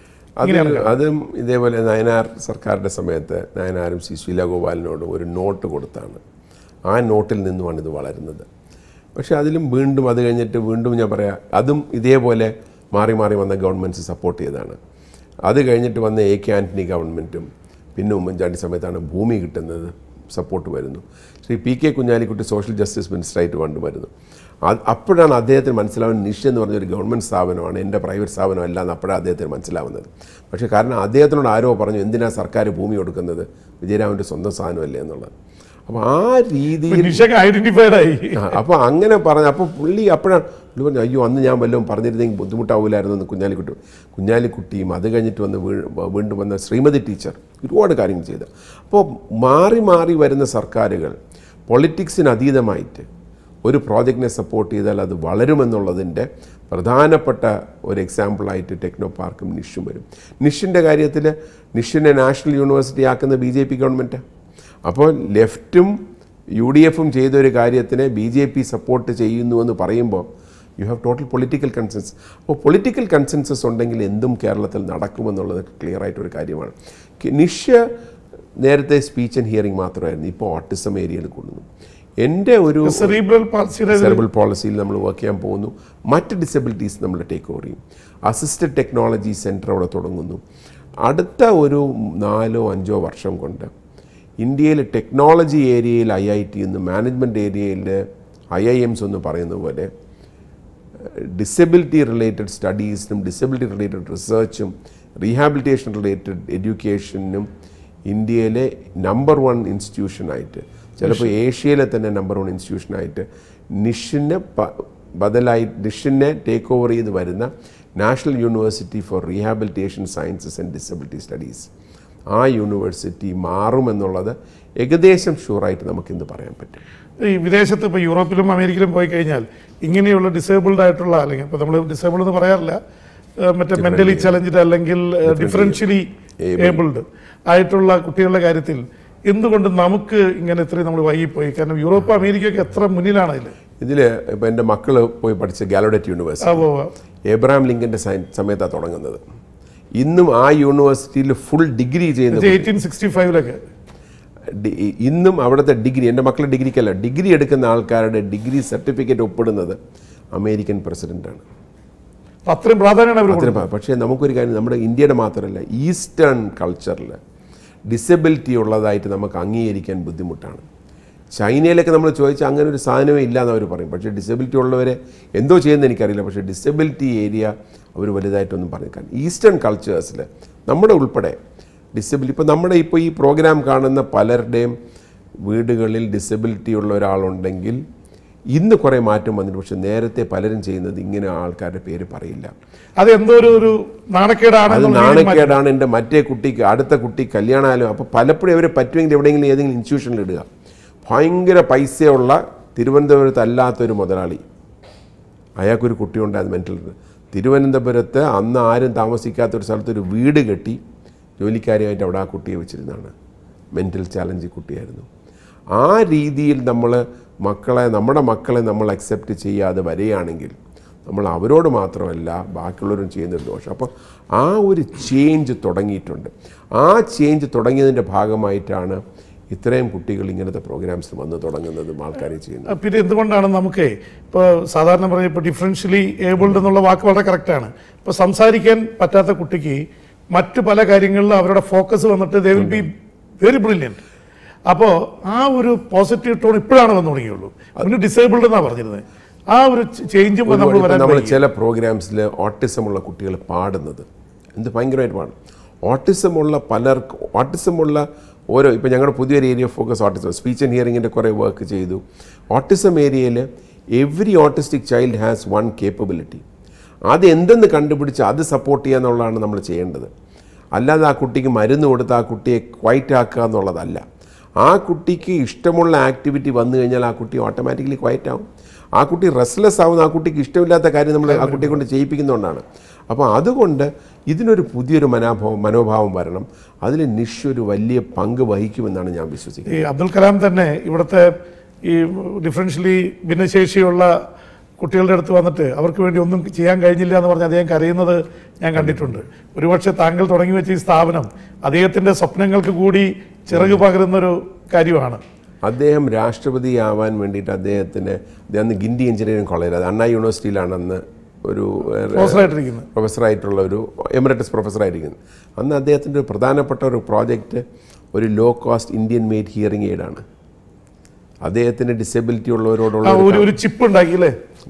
അതും ഇതേപോലെ നയനാർ സർക്കാരിൻ്റെ സമയത്ത് നയനാരും ശീലഗോപാലിനോടും ഒരു നോട്ട് കൊടുത്താണ്. ആ നോട്ടിൽ നിന്നുമാണ് ഇത് വളരുന്നത്. പക്ഷേ അതിലും വീണ്ടും അത് കഴിഞ്ഞിട്ട് വീണ്ടും ഞാൻ പറയാം, അതും ഇതേപോലെ മാറി മാറി വന്ന ഗവൺമെൻറ്റ്സ് സപ്പോർട്ട് ചെയ്തതാണ്. അത് കഴിഞ്ഞിട്ട് വന്ന AK ആൻ്റണി ഗവൺമെൻറ്റും പിന്നെ ഉമ്മൻചാണ്ടി സമയത്താണ് ഭൂമി കിട്ടുന്നത്, സപ്പോർട്ട് വരുന്നു. Shri PK Kunhalikutty social justice മിനിസ്റ്ററായിട്ട് കൊണ്ടുവരുന്നു. അപ്പോഴാണ് അദ്ദേഹത്തിന് മനസ്സിലാവുന്നത് നിഷ് എന്ന് പറഞ്ഞൊരു ഗവൺമെൻറ് സ്ഥാപനമാണ്, എൻ്റെ പ്രൈവറ്റ് സ്ഥാപനമല്ല എന്ന് അപ്പോഴാണ് അദ്ദേഹത്തിന് മനസ്സിലാവുന്നത്. പക്ഷേ കാരണം അദ്ദേഹത്തിനോട് ആരോ പറഞ്ഞു എന്തിനാണ് സർക്കാർ ഭൂമി കൊടുക്കുന്നത്, വിജയരാഘവൻ്റെ സ്വന്തം സാധനമല്ലേ എന്നുള്ളത്. അപ്പോൾ ആ രീതിയിൽ ഐഡന്റിഫൈഡ് ആയി. അപ്പോൾ അങ്ങനെ പറഞ്ഞു. അപ്പോൾ പുള്ളി പറഞ്ഞു അയ്യോ അന്ന് ഞാൻ വല്ലതും പറഞ്ഞിരുന്നെങ്കിൽ ബുദ്ധിമുട്ടാവില്ലായിരുന്നു എന്ന് കുഞ്ഞാലിക്കുട്ടിയും അത് കഴിഞ്ഞിട്ട് വീണ്ടും വന്ന ശ്രീമതി ടീച്ചർ ഒരുപാട് കാര്യങ്ങൾ ചെയ്തു. അപ്പോൾ മാറി മാറി വരുന്ന സർക്കാരുകൾ പൊളിറ്റിക്സിന് അതീതമായിട്ട് ഒരു പ്രോജക്റ്റിനെ സപ്പോർട്ട് ചെയ്താൽ അത് വളരുമെന്നുള്ളതിൻ്റെ പ്രധാനപ്പെട്ട ഒരു എക്സാമ്പിളായിട്ട് ടെക്നോ പാർക്കും നിഷും വരും. നിഷിൻ്റെ കാര്യത്തിൽ നിഷിനെ നാഷണൽ യൂണിവേഴ്സിറ്റി ആക്കുന്ന BJP ഗവൺമെൻറ്റാണ്. അപ്പോൾ ലെഫ്റ്റും UDFും ചെയ്തൊരു കാര്യത്തിനെ BJP സപ്പോർട്ട് ചെയ്യുന്നുവെന്ന് പറയുമ്പോൾ you have total political consensus. അപ്പോൾ പൊളിറ്റിക്കൽ കൺസെൻസസ് ഉണ്ടെങ്കിൽ എന്തും കേരളത്തിൽ നടക്കുമെന്നുള്ളത് ക്ലിയറായിട്ടൊരു കാര്യമാണ്. നിഷ് നേരത്തെ സ്പീച്ച് ആൻഡ് ഹിയറിംഗ് മാത്രമായിരുന്നു, ഇപ്പോൾ ഓട്ടിസം ഏരിയയിൽ കൊണ്ടുവന്നു. എൻ്റെ ഒരു സെറിബ്രൽ പോളിസിയിൽ നമ്മൾ വർക്ക് ചെയ്യാൻ പോകുന്നു. മറ്റ് ഡിസബിലിറ്റീസ് നമ്മൾ ടേക്ക് ഓവർ ചെയ്യും. അസിസ്റ്റഡ് ടെക്നോളജി സെൻറ്റർ അവിടെ തുടങ്ങുന്നു. അടുത്ത ഒരു 4-5 വർഷം കൊണ്ട് ഇന്ത്യയിൽ ടെക്നോളജി ഏരിയയിൽ IIT എന്നും മാനേജ്മെൻറ്റ് ഏരിയയിൽ IIMs എന്ന് പറയുന്ന പോലെ ഡിസബിലിറ്റി റിലേറ്റഡ് സ്റ്റഡീസിനും ഡിസബിലിറ്റി റിലേറ്റഡ് റിസർച്ചും റീഹാബിലിറ്റേഷൻ റിലേറ്റഡ് എഡ്യൂക്കേഷനും ഇന്ത്യയിലെ നമ്പർ 1 ഇൻസ്റ്റിറ്റ്യൂഷനായിട്ട്, ചിലപ്പോൾ ഏഷ്യയിലെ തന്നെ നമ്പർ 1 ഇൻസ്റ്റിറ്റ്യൂഷനായിട്ട് നിഷിനെ ടേക്ക് ഓവർ ചെയ്ത് വരുന്ന national university for rehabilitation sciences and disability studies, ആ യൂണിവേഴ്സിറ്റി മാറുമെന്നുള്ളത് ഏകദേശം ഷുവറായിട്ട് നമുക്കിന്ന് പറയാൻ പറ്റും. ഈ വിദേശത്ത് ഇപ്പോൾ യൂറോപ്പിലും അമേരിക്കയിലും പോയി കഴിഞ്ഞാൽ ഇങ്ങനെയുള്ള ഡിസേബിൾഡ് ആയിട്ടുള്ള, അല്ലെങ്കിൽ ഇപ്പോൾ നമ്മൾ ഡിസേബിൾഡ് എന്ന് പറയാറില്ല, മറ്റേ മെൻ്റലി ചലഞ്ചഡ് അല്ലെങ്കിൽ ഡിഫറൻഷ്യലി ഏബിൾഡ് ആയിട്ടുള്ള കുട്ടികളുടെ കാര്യത്തിൽ എന്തുകൊണ്ട് നമുക്ക് ഇങ്ങനെ ഇത്രയും നമ്മൾ വൈകിപ്പോയി? കാരണം യൂറോപ്പ് അമേരിക്കയൊക്കെ എത്ര മുന്നിലാണ് അതിൽ. ഇതിൽ ഇപ്പോൾ എൻ്റെ മക്കൾ പോയി പഠിച്ച ഗാലഡറ്റ് യൂണിവേഴ്സിറ്റി എബ്രഹാം ലിങ്കൻ്റെ സമയത്താണ് തുടങ്ങുന്നത്. ഇന്നും ആ യൂണിവേഴ്സിറ്റിയിൽ ഫുൾ ഡിഗ്രി ചെയ്യുന്നത് 1865 ഇന്നും അവിടുത്തെ ഡിഗ്രി, എൻ്റെ മക്കളുടെ ഡിഗ്രിക്കല്ല, ഡിഗ്രി എടുക്കുന്ന ആൾക്കാരുടെ ഡിഗ്രി സർട്ടിഫിക്കറ്റ് ഒപ്പിടുന്നത് അമേരിക്കൻ പ്രസിഡൻ്റാണ്. അത്രയും പ്രാധാന്യമാണ്. പക്ഷേ നമുക്കൊരു കാര്യം, നമ്മുടെ ഇന്ത്യയുടെ മാത്രമല്ല ഈസ്റ്റേൺ കൾച്ചറിൽ ഡിസബിലിറ്റി ഉള്ളതായിട്ട് നമുക്ക് അംഗീകരിക്കാൻ ബുദ്ധിമുട്ടാണ്. ചൈനയിലൊക്കെ നമ്മൾ ചോദിച്ചാൽ അങ്ങനെ ഒരു സാധനമേ ഇല്ല എന്ന് അവർ പറയും. പക്ഷേ ഡിസബിലിറ്റി ഉള്ളവരെ എന്തോ ചെയ്യുന്നത് എനിക്കറിയില്ല. പക്ഷേ ഡിസബിലിറ്റി ഏരിയ അവർ വലുതായിട്ടൊന്നും പറഞ്ഞേക്കാൻ. ഈസ്റ്റേൺ കൾച്ചേഴ്സിൽ നമ്മുടെ ഉൾപ്പെടെ ഡിസബിലിറ്റി, ഇപ്പോൾ ഈ പ്രോഗ്രാം കാണുന്ന പലരുടെയും വീടുകളിൽ ഡിസബിലിറ്റി ഉള്ള ഒരാളുണ്ടെങ്കിൽ ഇന്ന് കുറേ മാറ്റം വന്നിട്ട്. പക്ഷെ നേരത്തെ പലരും ചെയ്യുന്നത് ഇങ്ങനെ ആൾക്കാരുടെ പേര് പറയില്ല. അത് എന്തോ ഒരു നാണക്കേടാണ്. അത് നാണക്കേടാണ്. എൻ്റെ മറ്റേ കുട്ടിക്ക്, അടുത്ത കുട്ടി കല്യാണമായാലും. അപ്പോൾ പലപ്പോഴും അവരെ പറ്റുമെങ്കിൽ എവിടെയെങ്കിലും ഏതെങ്കിലും ഇൻസ്റ്റിറ്റ്യൂഷനിൽ ഇടുക. ഭയങ്കര പൈസയുള്ള തിരുവനന്തപുരത്ത് അല്ലാത്തൊരു മുതലാളി, അയാൾക്കൊരു കുട്ടിയുണ്ടായത് മെൻ്റൽ. തിരുവനന്തപുരത്ത് അന്ന് ആരും താമസിക്കാത്തൊരു സ്ഥലത്തൊരു വീട് കെട്ടി ജോലിക്കാരിയായിട്ട് അവിടെ ആ കുട്ടിയെ വെച്ചിരുന്നതാണ്. മെൻ്റൽ ചാലഞ്ച് കുട്ടിയായിരുന്നു. ആ രീതിയിൽ നമ്മുടെ മക്കളെ നമ്മൾ അക്സെപ്റ്റ് ചെയ്യാതെ വരികയാണെങ്കിൽ നമ്മൾ അവരോട് മാത്രമല്ല ബാക്കിയുള്ളവരും ചെയ്യുന്നൊരു ദോഷം. അപ്പോൾ ആ ഒരു ചേഞ്ച് തുടങ്ങിയിട്ടുണ്ട്. ആ ചേഞ്ച് തുടങ്ങിയതിൻ്റെ ഭാഗമായിട്ടാണ് ഇത്രയും കുട്ടികൾ ഇങ്ങനത്തെ പ്രോഗ്രാംസ് വന്ന് തുടങ്ങുന്നതും ആൾക്കാരെ ചെയ്യുന്നത്. പിന്നെ എന്തുകൊണ്ടാണ് നമുക്ക് ഇപ്പോൾ സാധാരണ പറഞ്ഞ ഇപ്പോൾ ഡിഫറൻഷ്യലി ഏബിൾഡ് എന്നുള്ള വാക്ക് വളരെ കറക്റ്റാണ്. ഇപ്പോൾ സംസാരിക്കാൻ പറ്റാത്ത കുട്ടിക്ക് മറ്റു പല കാര്യങ്ങളിലും അവരുടെ ഫോക്കസ് വന്നിട്ട് they will be very brilliant. അപ്പോൾ ആ ഒരു പോസിറ്റീവ് ടോൺ ഇപ്പോഴാണ് വന്നു തുടങ്ങിയുള്ളൂ. പിന്നെ ഡിസേബിൾഡ് എന്നാണ് പറഞ്ഞിരുന്നത്. ആ ഒരു ചേഞ്ചും നമ്മൾ ചില പ്രോഗ്രാംസിൽ ഓട്ടിസമുള്ള കുട്ടികൾ പാടുന്നത് എന്ത് ഭയങ്കരമായിട്ട് പാടും. ഓട്ടിസമുള്ള ഓരോ, ഇപ്പോൾ ഞങ്ങളുടെ പുതിയൊരു area focus autism, speech and ഹിയറിങ്ങിൻ്റെ കുറേ വർക്ക് ചെയ്തു. ഓട്ടിസം ഏരിയയിൽ every autistic child has one capability. അത് എന്തെന്ന് കണ്ടുപിടിച്ച് അത് സപ്പോർട്ട് ചെയ്യുക എന്നുള്ളതാണ് നമ്മൾ ചെയ്യേണ്ടത്. അല്ലാതെ ആ കുട്ടിക്ക് മരുന്ന് കൊടുത്ത് ആ കുട്ടിയെ ക്വൈറ്റ് ആക്കുക എന്നുള്ളതല്ല. ആ കുട്ടിക്ക് ഇഷ്ടമുള്ള ആക്ടിവിറ്റി വന്നു കഴിഞ്ഞാൽ ആ കുട്ടി ഓട്ടോമാറ്റിക്കലി ക്വൈറ്റ് ആവും. ആ കുട്ടി റെസ്റ്റ്ലെസ് ആവുന്ന ആ കുട്ടിക്ക് ഇഷ്ടമില്ലാത്ത കാര്യം നമ്മൾ ആ കുട്ടിയെ കൊണ്ട് ചെയ്യിപ്പിക്കുന്നതുകൊണ്ടാണ്. അപ്പോൾ അതുകൊണ്ട് ഇതിനൊരു പുതിയൊരു മനോഭാവം വരണം. അതിൽ നിഷ് ഒരു വലിയ പങ്ക് വഹിക്കുമെന്നാണ് ഞാൻ വിശ്വസിക്കുന്നത്. ഈ അബ്ദുൽ കലാം തന്നെ ഇവിടുത്തെ ഈ ഡിഫറൻഷ്യലി ഭിന്നശേഷിയുള്ള കുട്ടികളുടെ അടുത്ത് വന്നിട്ട് അവർക്ക് വേണ്ടി ഒന്നും ചെയ്യാൻ കഴിഞ്ഞില്ല എന്ന് പറഞ്ഞ് അദ്ദേഹം കരയുന്നത് ഞാൻ കണ്ടിട്ടുണ്ട്. ഒരുപക്ഷെ താങ്കൾ തുടങ്ങി വെച്ച ഈ സ്ഥാപനം അദ്ദേഹത്തിൻ്റെ സ്വപ്നങ്ങൾക്ക് കൂടി ചിറക് പകരുന്നൊരു കാര്യമാണ്. അദ്ദേഹം രാഷ്ട്രപതിയാവാൻ വേണ്ടിയിട്ട് അദ്ദേഹം ഗിൻഡി എഞ്ചിനീയറിംഗ് കോളേജിൽ, അത് അണ്ണാ യൂണിവേഴ്സിറ്റിയിലാണ് അന്ന് ഒരു പ്രൊഫസറായിട്ടുള്ള ഒരു എമിറേറ്റസ് പ്രൊഫസറായിരിക്കുന്നത്. അന്ന് അദ്ദേഹത്തിൻ്റെ ഒരു പ്രധാനപ്പെട്ട ഒരു പ്രോജക്റ്റ് ഒരു low cost Indian made hearing എയ്ഡാണ്. അദ്ദേഹത്തിന് ഡിസബിലിറ്റി ഉള്ളവരോടുള്ള ഒരു ചിപ്പ് ഉണ്ടാക്കിയില്ലേ,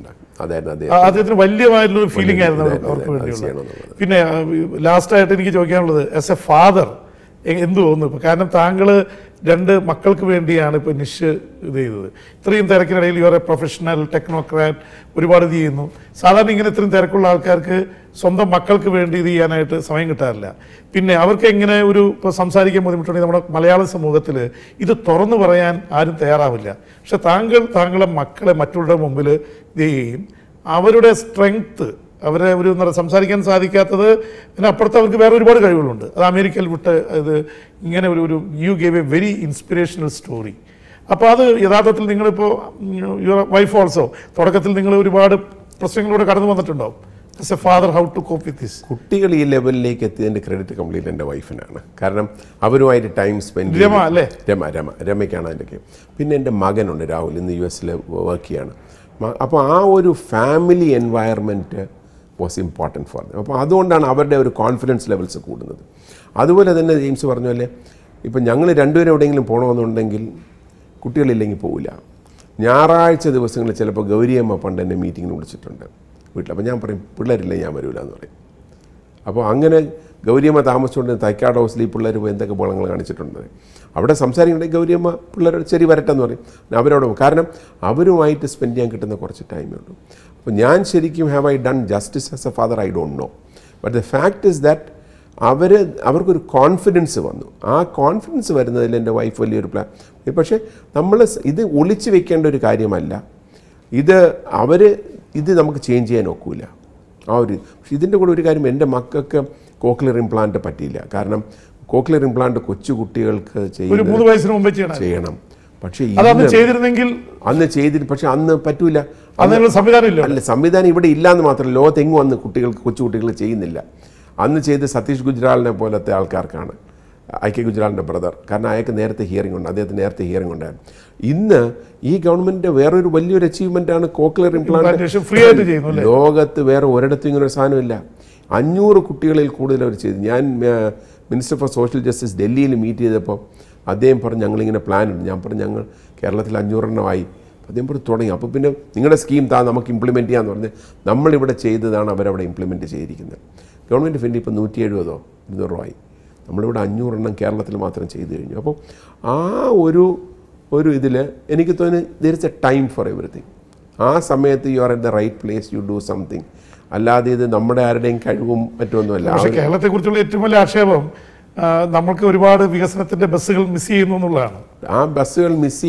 അദ്ദേഹത്തിന് വലിയമായിട്ടുള്ള ഫീലിംഗ് ആയിരുന്നു അവർക്ക് വേണ്ടിയുള്ള. പിന്നെ ലാസ്റ്റായിട്ട് എനിക്ക് ചോദിക്കാനുള്ളത്, ആസ് എ ഫാദർ എന്ത് തോന്നുന്നു? കാരണം താങ്കൾ 2 മക്കൾക്ക് വേണ്ടിയാണ് ഇപ്പോൾ നിഷ് ഇത് ചെയ്തത്. ഇത്രയും തിരക്കിനിടയിൽ യുവർ എ പ്രൊഫഷണൽ ടെക്നോക്രാറ്റ്, ഒരുപാട് ഇത് ചെയ്യുന്നു. സാധാരണ ഇങ്ങനെ ഇത്രയും തിരക്കുള്ള ആൾക്കാർക്ക് സ്വന്തം മക്കൾക്ക് വേണ്ടി ഇത് ചെയ്യാനായിട്ട് സമയം കിട്ടാറില്ല. പിന്നെ അവർക്ക് എങ്ങനെ ഇപ്പോൾ സംസാരിക്കാൻ ബുദ്ധിമുട്ടുണ്ടെങ്കിൽ നമ്മുടെ മലയാള സമൂഹത്തിൽ ഇത് തുറന്നു പറയാൻ ആരും തയ്യാറാവില്ല. പക്ഷെ താങ്കളെ മക്കളെ മറ്റുള്ളവരുടെ മുമ്പിൽ ഇത് ചെയ്യുകയും അവരുടെ സ്ട്രെങ്ത്ത്, അവരെ സംസാരിക്കാൻ സാധിക്കാത്തത് അപ്പുറത്ത് അവർക്ക് വേറെ ഒരുപാട് കഴിവുകളുണ്ട്. അത് അമേരിക്കയിൽ വിട്ട് ഇത് ഇങ്ങനെ ഒരു you gave a very inspirational story. അപ്പോൾ അത് യഥാർത്ഥത്തിൽ നിങ്ങളിപ്പോൾ യുവർ വൈഫ് ഓൾസോ തുടക്കത്തിൽ നിങ്ങൾ ഒരുപാട് പ്രശ്നങ്ങളിലൂടെ കടന്നു വന്നിട്ടുണ്ടാവും. As a father, how to cope with this? കുട്ടികൾ ഈ ലെവലിലേക്ക് എത്തിയതിൻ്റെ ക്രെഡിറ്റ് കംപ്ലീറ്റ് എൻ്റെ വൈഫിനാണ്. കാരണം അവരുമായിട്ട് ടൈം സ്പെൻഡ് രമ അല്ലേ, രമയ്ക്കാണ് അതിൻ്റെയൊക്കെ. പിന്നെ എൻ്റെ മകനുണ്ട് രാഹുൽ, ഇന്ന് US വർക്ക് ചെയ്യാണ്. അപ്പോൾ ആ ഒരു family environment was important for them. അപ്പോൾ അതുകൊണ്ടാണ് അവരുടെ ഒരു കോൺഫിഡൻസ് ലെവൽസ് കൂടുന്നത്. അതുപോലെ തന്നെ ജെയിംസ് പറഞ്ഞ പോലെ ഇപ്പം ഞങ്ങൾ രണ്ടുപേരും എവിടെയെങ്കിലും പോകണമെന്നുണ്ടെങ്കിൽ കുട്ടികളില്ലെങ്കിൽ പോവില്ല. ഞായറാഴ്ച ദിവസങ്ങളിൽ ചിലപ്പോൾ ഗൗരിയമ്മ പണ്ട് എന്നെ മീറ്റിങ്ങിന് വിളിച്ചിട്ടുണ്ട് വീട്ടിൽ. അപ്പോൾ ഞാൻ പറയും പിള്ളേരില്ല, ഞാൻ വരില്ല എന്ന് പറയും. അപ്പോൾ അങ്ങനെ ഗൗരിയമ്മ താമസിച്ചുകൊണ്ട് തൈക്കാട് ഹൗസിൽ ഈ പിള്ളേർ പോയി എന്തൊക്കെ ബോളങ്ങൾ കാണിച്ചിട്ടുണ്ട്. അവിടെ സംസാരിക്കുന്നുണ്ടെങ്കിൽ ഗൗരിയമ്മ പിള്ളേരോട് ശരി വരട്ടെന്ന് പറയും. അവരോട്, കാരണം അവരുമായിട്ട് സ്പെൻഡ് ചെയ്യാൻ കിട്ടുന്ന കുറച്ച് ടൈമേ ഉള്ളൂ. അപ്പോൾ ഞാൻ ശരിക്കും have I done justice as a father? I don't know. But the fact is that അവർക്കൊരു കോൺഫിഡൻസ് വന്നു. ആ കോൺഫിഡൻസ് വരുന്നതിൽ എൻ്റെ വൈഫ് വലിയൊരു പ്ലാൻ. പക്ഷേ നമ്മൾ ഇത് ഒളിച്ചു വെക്കേണ്ട ഒരു കാര്യമല്ല. ഇത് നമുക്ക് ചേഞ്ച് ചെയ്യാൻ ഒക്കില്ല. പക്ഷേ ഇതിൻ്റെ കൂടെ ഒരു കാര്യം, എൻ്റെ മക്കൾക്ക് കോക്ലിയർ ഇംപ്ലാന്റ് പറ്റിയില്ല. കാരണം കോക്ലിയർ ഇംപ്ലാന്റ് കൊച്ചു കുട്ടികൾക്ക് ചെയ്യണം. പക്ഷേ അന്ന് ചെയ്തിരുന്നെങ്കിൽ പക്ഷെ അന്ന് പറ്റൂല. സംവിധാനം അല്ല, സംവിധാനം ഇവിടെ ഇല്ലയെന്ന് മാത്രമല്ല, ലോകത്തെങ്ങും അന്ന് കൊച്ചുകുട്ടികൾ ചെയ്യുന്നില്ല. അന്ന് ചെയ്ത് സതീഷ് ഗുജ്റാളിനെ പോലത്തെ ആൾക്കാർക്കാണ്, ഐക്യ ഗുജ്റാളിൻ്റെ ബ്രദർ. കാരണം അയാൾക്ക് നേരത്തെ ഹിയറിംഗ് ഉണ്ട്, അദ്ദേഹത്തിന് നേരത്തെ ഹിയറിംഗ് ഉണ്ടായിരുന്നു. ഇന്ന് ഈ ഗവൺമെൻറ് വേറൊരു വലിയൊരു അച്ചീവ്മെൻ്റാണ് കോക്ലിയർ ഇംപ്ലാന്റേഷൻ. ഫ്രീ ആയിട്ട് ചെയ്യുന്നു. ലോകത്ത് വേറെ ഒരിടത്തും ഇങ്ങനെ ഒരു സാധനമില്ല. 500 കുട്ടികളിൽ കൂടുതൽ അവർ ചെയ്തു. ഞാൻ മിനിസ്റ്റർ ഫോർ സോഷ്യൽ ജസ്റ്റിസ് ഡൽഹിയിൽ മീറ്റ് ചെയ്തപ്പോൾ അദ്ദേഹം പറഞ്ഞു ഞങ്ങളിങ്ങനെ പ്ലാൻ ഉണ്ട്. ഞാൻ പറഞ്ഞു ഞങ്ങൾ കേരളത്തിൽ 500 എണ്ണമായി. അദ്ദേഹം പറഞ്ഞു തുടങ്ങി. അപ്പോൾ പിന്നെ നിങ്ങളുടെ സ്കീം നമുക്ക് ഇംപ്ലിമെൻറ്റ് ചെയ്യാമെന്ന് പറഞ്ഞ് നമ്മളിവിടെ ചെയ്തതാണ് അവരവിടെ ഇംപ്ലിമെൻറ്റ് ചെയ്തിരിക്കുന്നത്. ഗവൺമെൻറ് ഓഫ് ഇന്ത്യ ഇപ്പോൾ 170 200 ആയി. നമ്മളിവിടെ 500 എണ്ണം കേരളത്തിൽ മാത്രം ചെയ്തു കഴിഞ്ഞു. അപ്പോൾ ആ ഒരു ഇതിൽ എനിക്ക് തോന്നുന്നു there is a time for everything. ആ സമയത്ത് you are at the right place, you do something. അല്ലാതെ ഇത് നമ്മുടെ ആരുടെയും കഴിവും മറ്റൊന്നുമല്ല. പക്ഷേ കേരളത്തെക്കുറിച്ചുള്ള ഏറ്റവും വലിയ ആക്ഷേപം നമുക്ക് ഒരുപാട് വികസനത്തിൻ്റെ ബസ്സുകൾ മിസ് ചെയ്യുന്നു എന്നുള്ളതാണ്. ആ ബസ്സുകൾ മിസ്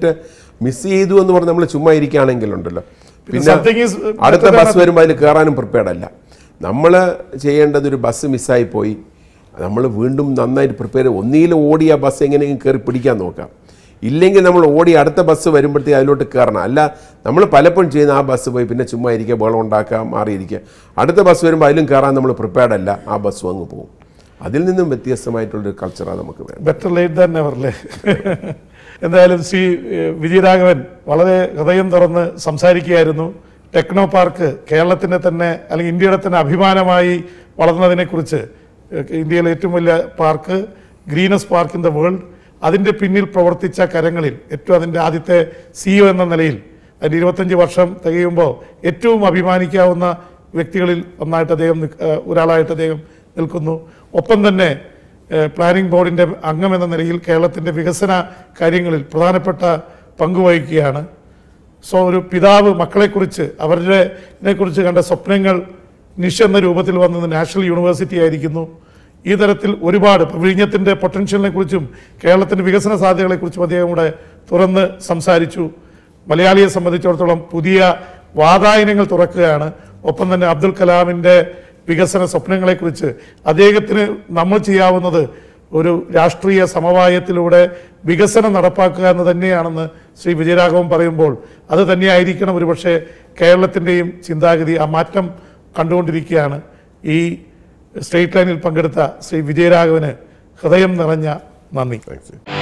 ചെയ്തു എന്ന് പറഞ്ഞ് നമ്മൾ ചുമ്മാ ഇരിക്കുകയാണെങ്കിലുണ്ടല്ലോ, പിന്നെ അടുത്ത ബസ് വരുമ്പോൾ അതിൽ കയറാനും പ്രിപ്പയർഡ് അല്ല. നമ്മൾ ചെയ്യേണ്ടത് ഒരു ബസ് മിസ്സായി പോയി, നമ്മൾ വീണ്ടും നന്നായിട്ട് പ്രിപ്പയർ ചെയ്ത് ഒന്നിയിൽ ഓടി ആ ബസ് എങ്ങനെയെങ്കിലും കയറി പിടിക്കാൻ നോക്കാം. ഇല്ലെങ്കിൽ നമ്മൾ ഓടി അടുത്ത ബസ് വരുമ്പോഴത്തേക്ക് അതിലോട്ട് കയറണം. അല്ല, നമ്മൾ പലപ്പോഴും ചെയ്യുന്ന ആ ബസ് പോയി പിന്നെ ചുമ്മാ ഇരിക്കുക, ബഹളം ഉണ്ടാക്കുക, മാറിയിരിക്കുക. അടുത്ത ബസ് വരുമ്പോൾ അതിലും കയറാൻ നമ്മൾ പ്രിപ്പയർഡ് അല്ല, ആ ബസ്സും അങ്ങ് പോകും. അതിൽ നിന്നും വ്യത്യസ്തമായിട്ടുള്ളൊരു കൾച്ചറാണ് നമുക്ക് വേണം. ബെറ്റർ ലേറ്റ് ദാൻ നെവർ അല്ലേ? എന്തായാലും ശ്രീ വിജയരാഘവൻ വളരെ ഹൃദയം തുറന്ന് സംസാരിക്കുകയായിരുന്നു. ടെക്നോ പാർക്ക് കേരളത്തിൻ്റെ തന്നെ അല്ലെങ്കിൽ ഇന്ത്യയുടെ തന്നെ അഭിമാനമായി വളർന്നതിനെക്കുറിച്ച്, ഇന്ത്യയിലെ ഏറ്റവും വലിയ park, greenest park in the world, അതിൻ്റെ പിന്നിൽ പ്രവർത്തിച്ച കരങ്ങളിൽ ഏറ്റവും അതിൻ്റെ ആദ്യത്തെ CEO എന്ന നിലയിൽ അതിൻ്റെ 25 വർഷം തികയുമ്പോൾ ഏറ്റവും അഭിമാനിക്കാവുന്ന വ്യക്തികളിൽ ഒരാളായിട്ട് അദ്ദേഹം നിൽക്കുന്നു. ഒപ്പം തന്നെ പ്ലാനിംഗ് ബോർഡിൻ്റെ അംഗമെന്ന നിലയിൽ കേരളത്തിൻ്റെ വികസന കാര്യങ്ങളിൽ പ്രധാനപ്പെട്ട പങ്കുവഹിക്കുകയാണ്. സോ ഒരു പിതാവ് മക്കളെക്കുറിച്ച് അവരുടെക്കുറിച്ച് കണ്ട സ്വപ്നങ്ങൾ നിഷ് എന്ന രൂപത്തിൽ വന്നത് നാഷണൽ യൂണിവേഴ്സിറ്റി ആയിരിക്കുന്നു. ഈ തരത്തിൽ ഒരുപാട് വിഴിഞ്ഞത്തിൻ്റെ പൊട്ടൻഷ്യലിനെ കുറിച്ചും കേരളത്തിൻ്റെ വികസന സാധ്യതകളെക്കുറിച്ചും അദ്ദേഹം കൂടെ തുറന്ന് സംസാരിച്ചു. മലയാളിയെ സംബന്ധിച്ചിടത്തോളം പുതിയ വാതായനങ്ങൾ തുറക്കുകയാണ്. ഒപ്പം തന്നെ അബ്ദുൽ കലാമിൻ്റെ വികസന സ്വപ്നങ്ങളെക്കുറിച്ച് അദ്ദേഹത്തിന് നമ്മൾ ചെയ്യാവുന്നത് ഒരു രാഷ്ട്രീയ സമവായത്തിലൂടെ വികസനം നടപ്പാക്കുക എന്ന് തന്നെയാണെന്ന് ശ്രീ വിജയരാഘവൻ പറയുമ്പോൾ അത് തന്നെയായിരിക്കണം ഒരുപക്ഷെ കേരളത്തിൻ്റെയും ചിന്താഗതി. ആ മാറ്റം കണ്ടുകൊണ്ടിരിക്കുകയാണ്. ഈ സ്ട്രെയിറ്റ് ലൈനിൽ പങ്കെടുത്ത ശ്രീ വിജയരാഘവന് ഹൃദയം നിറഞ്ഞ നന്ദി.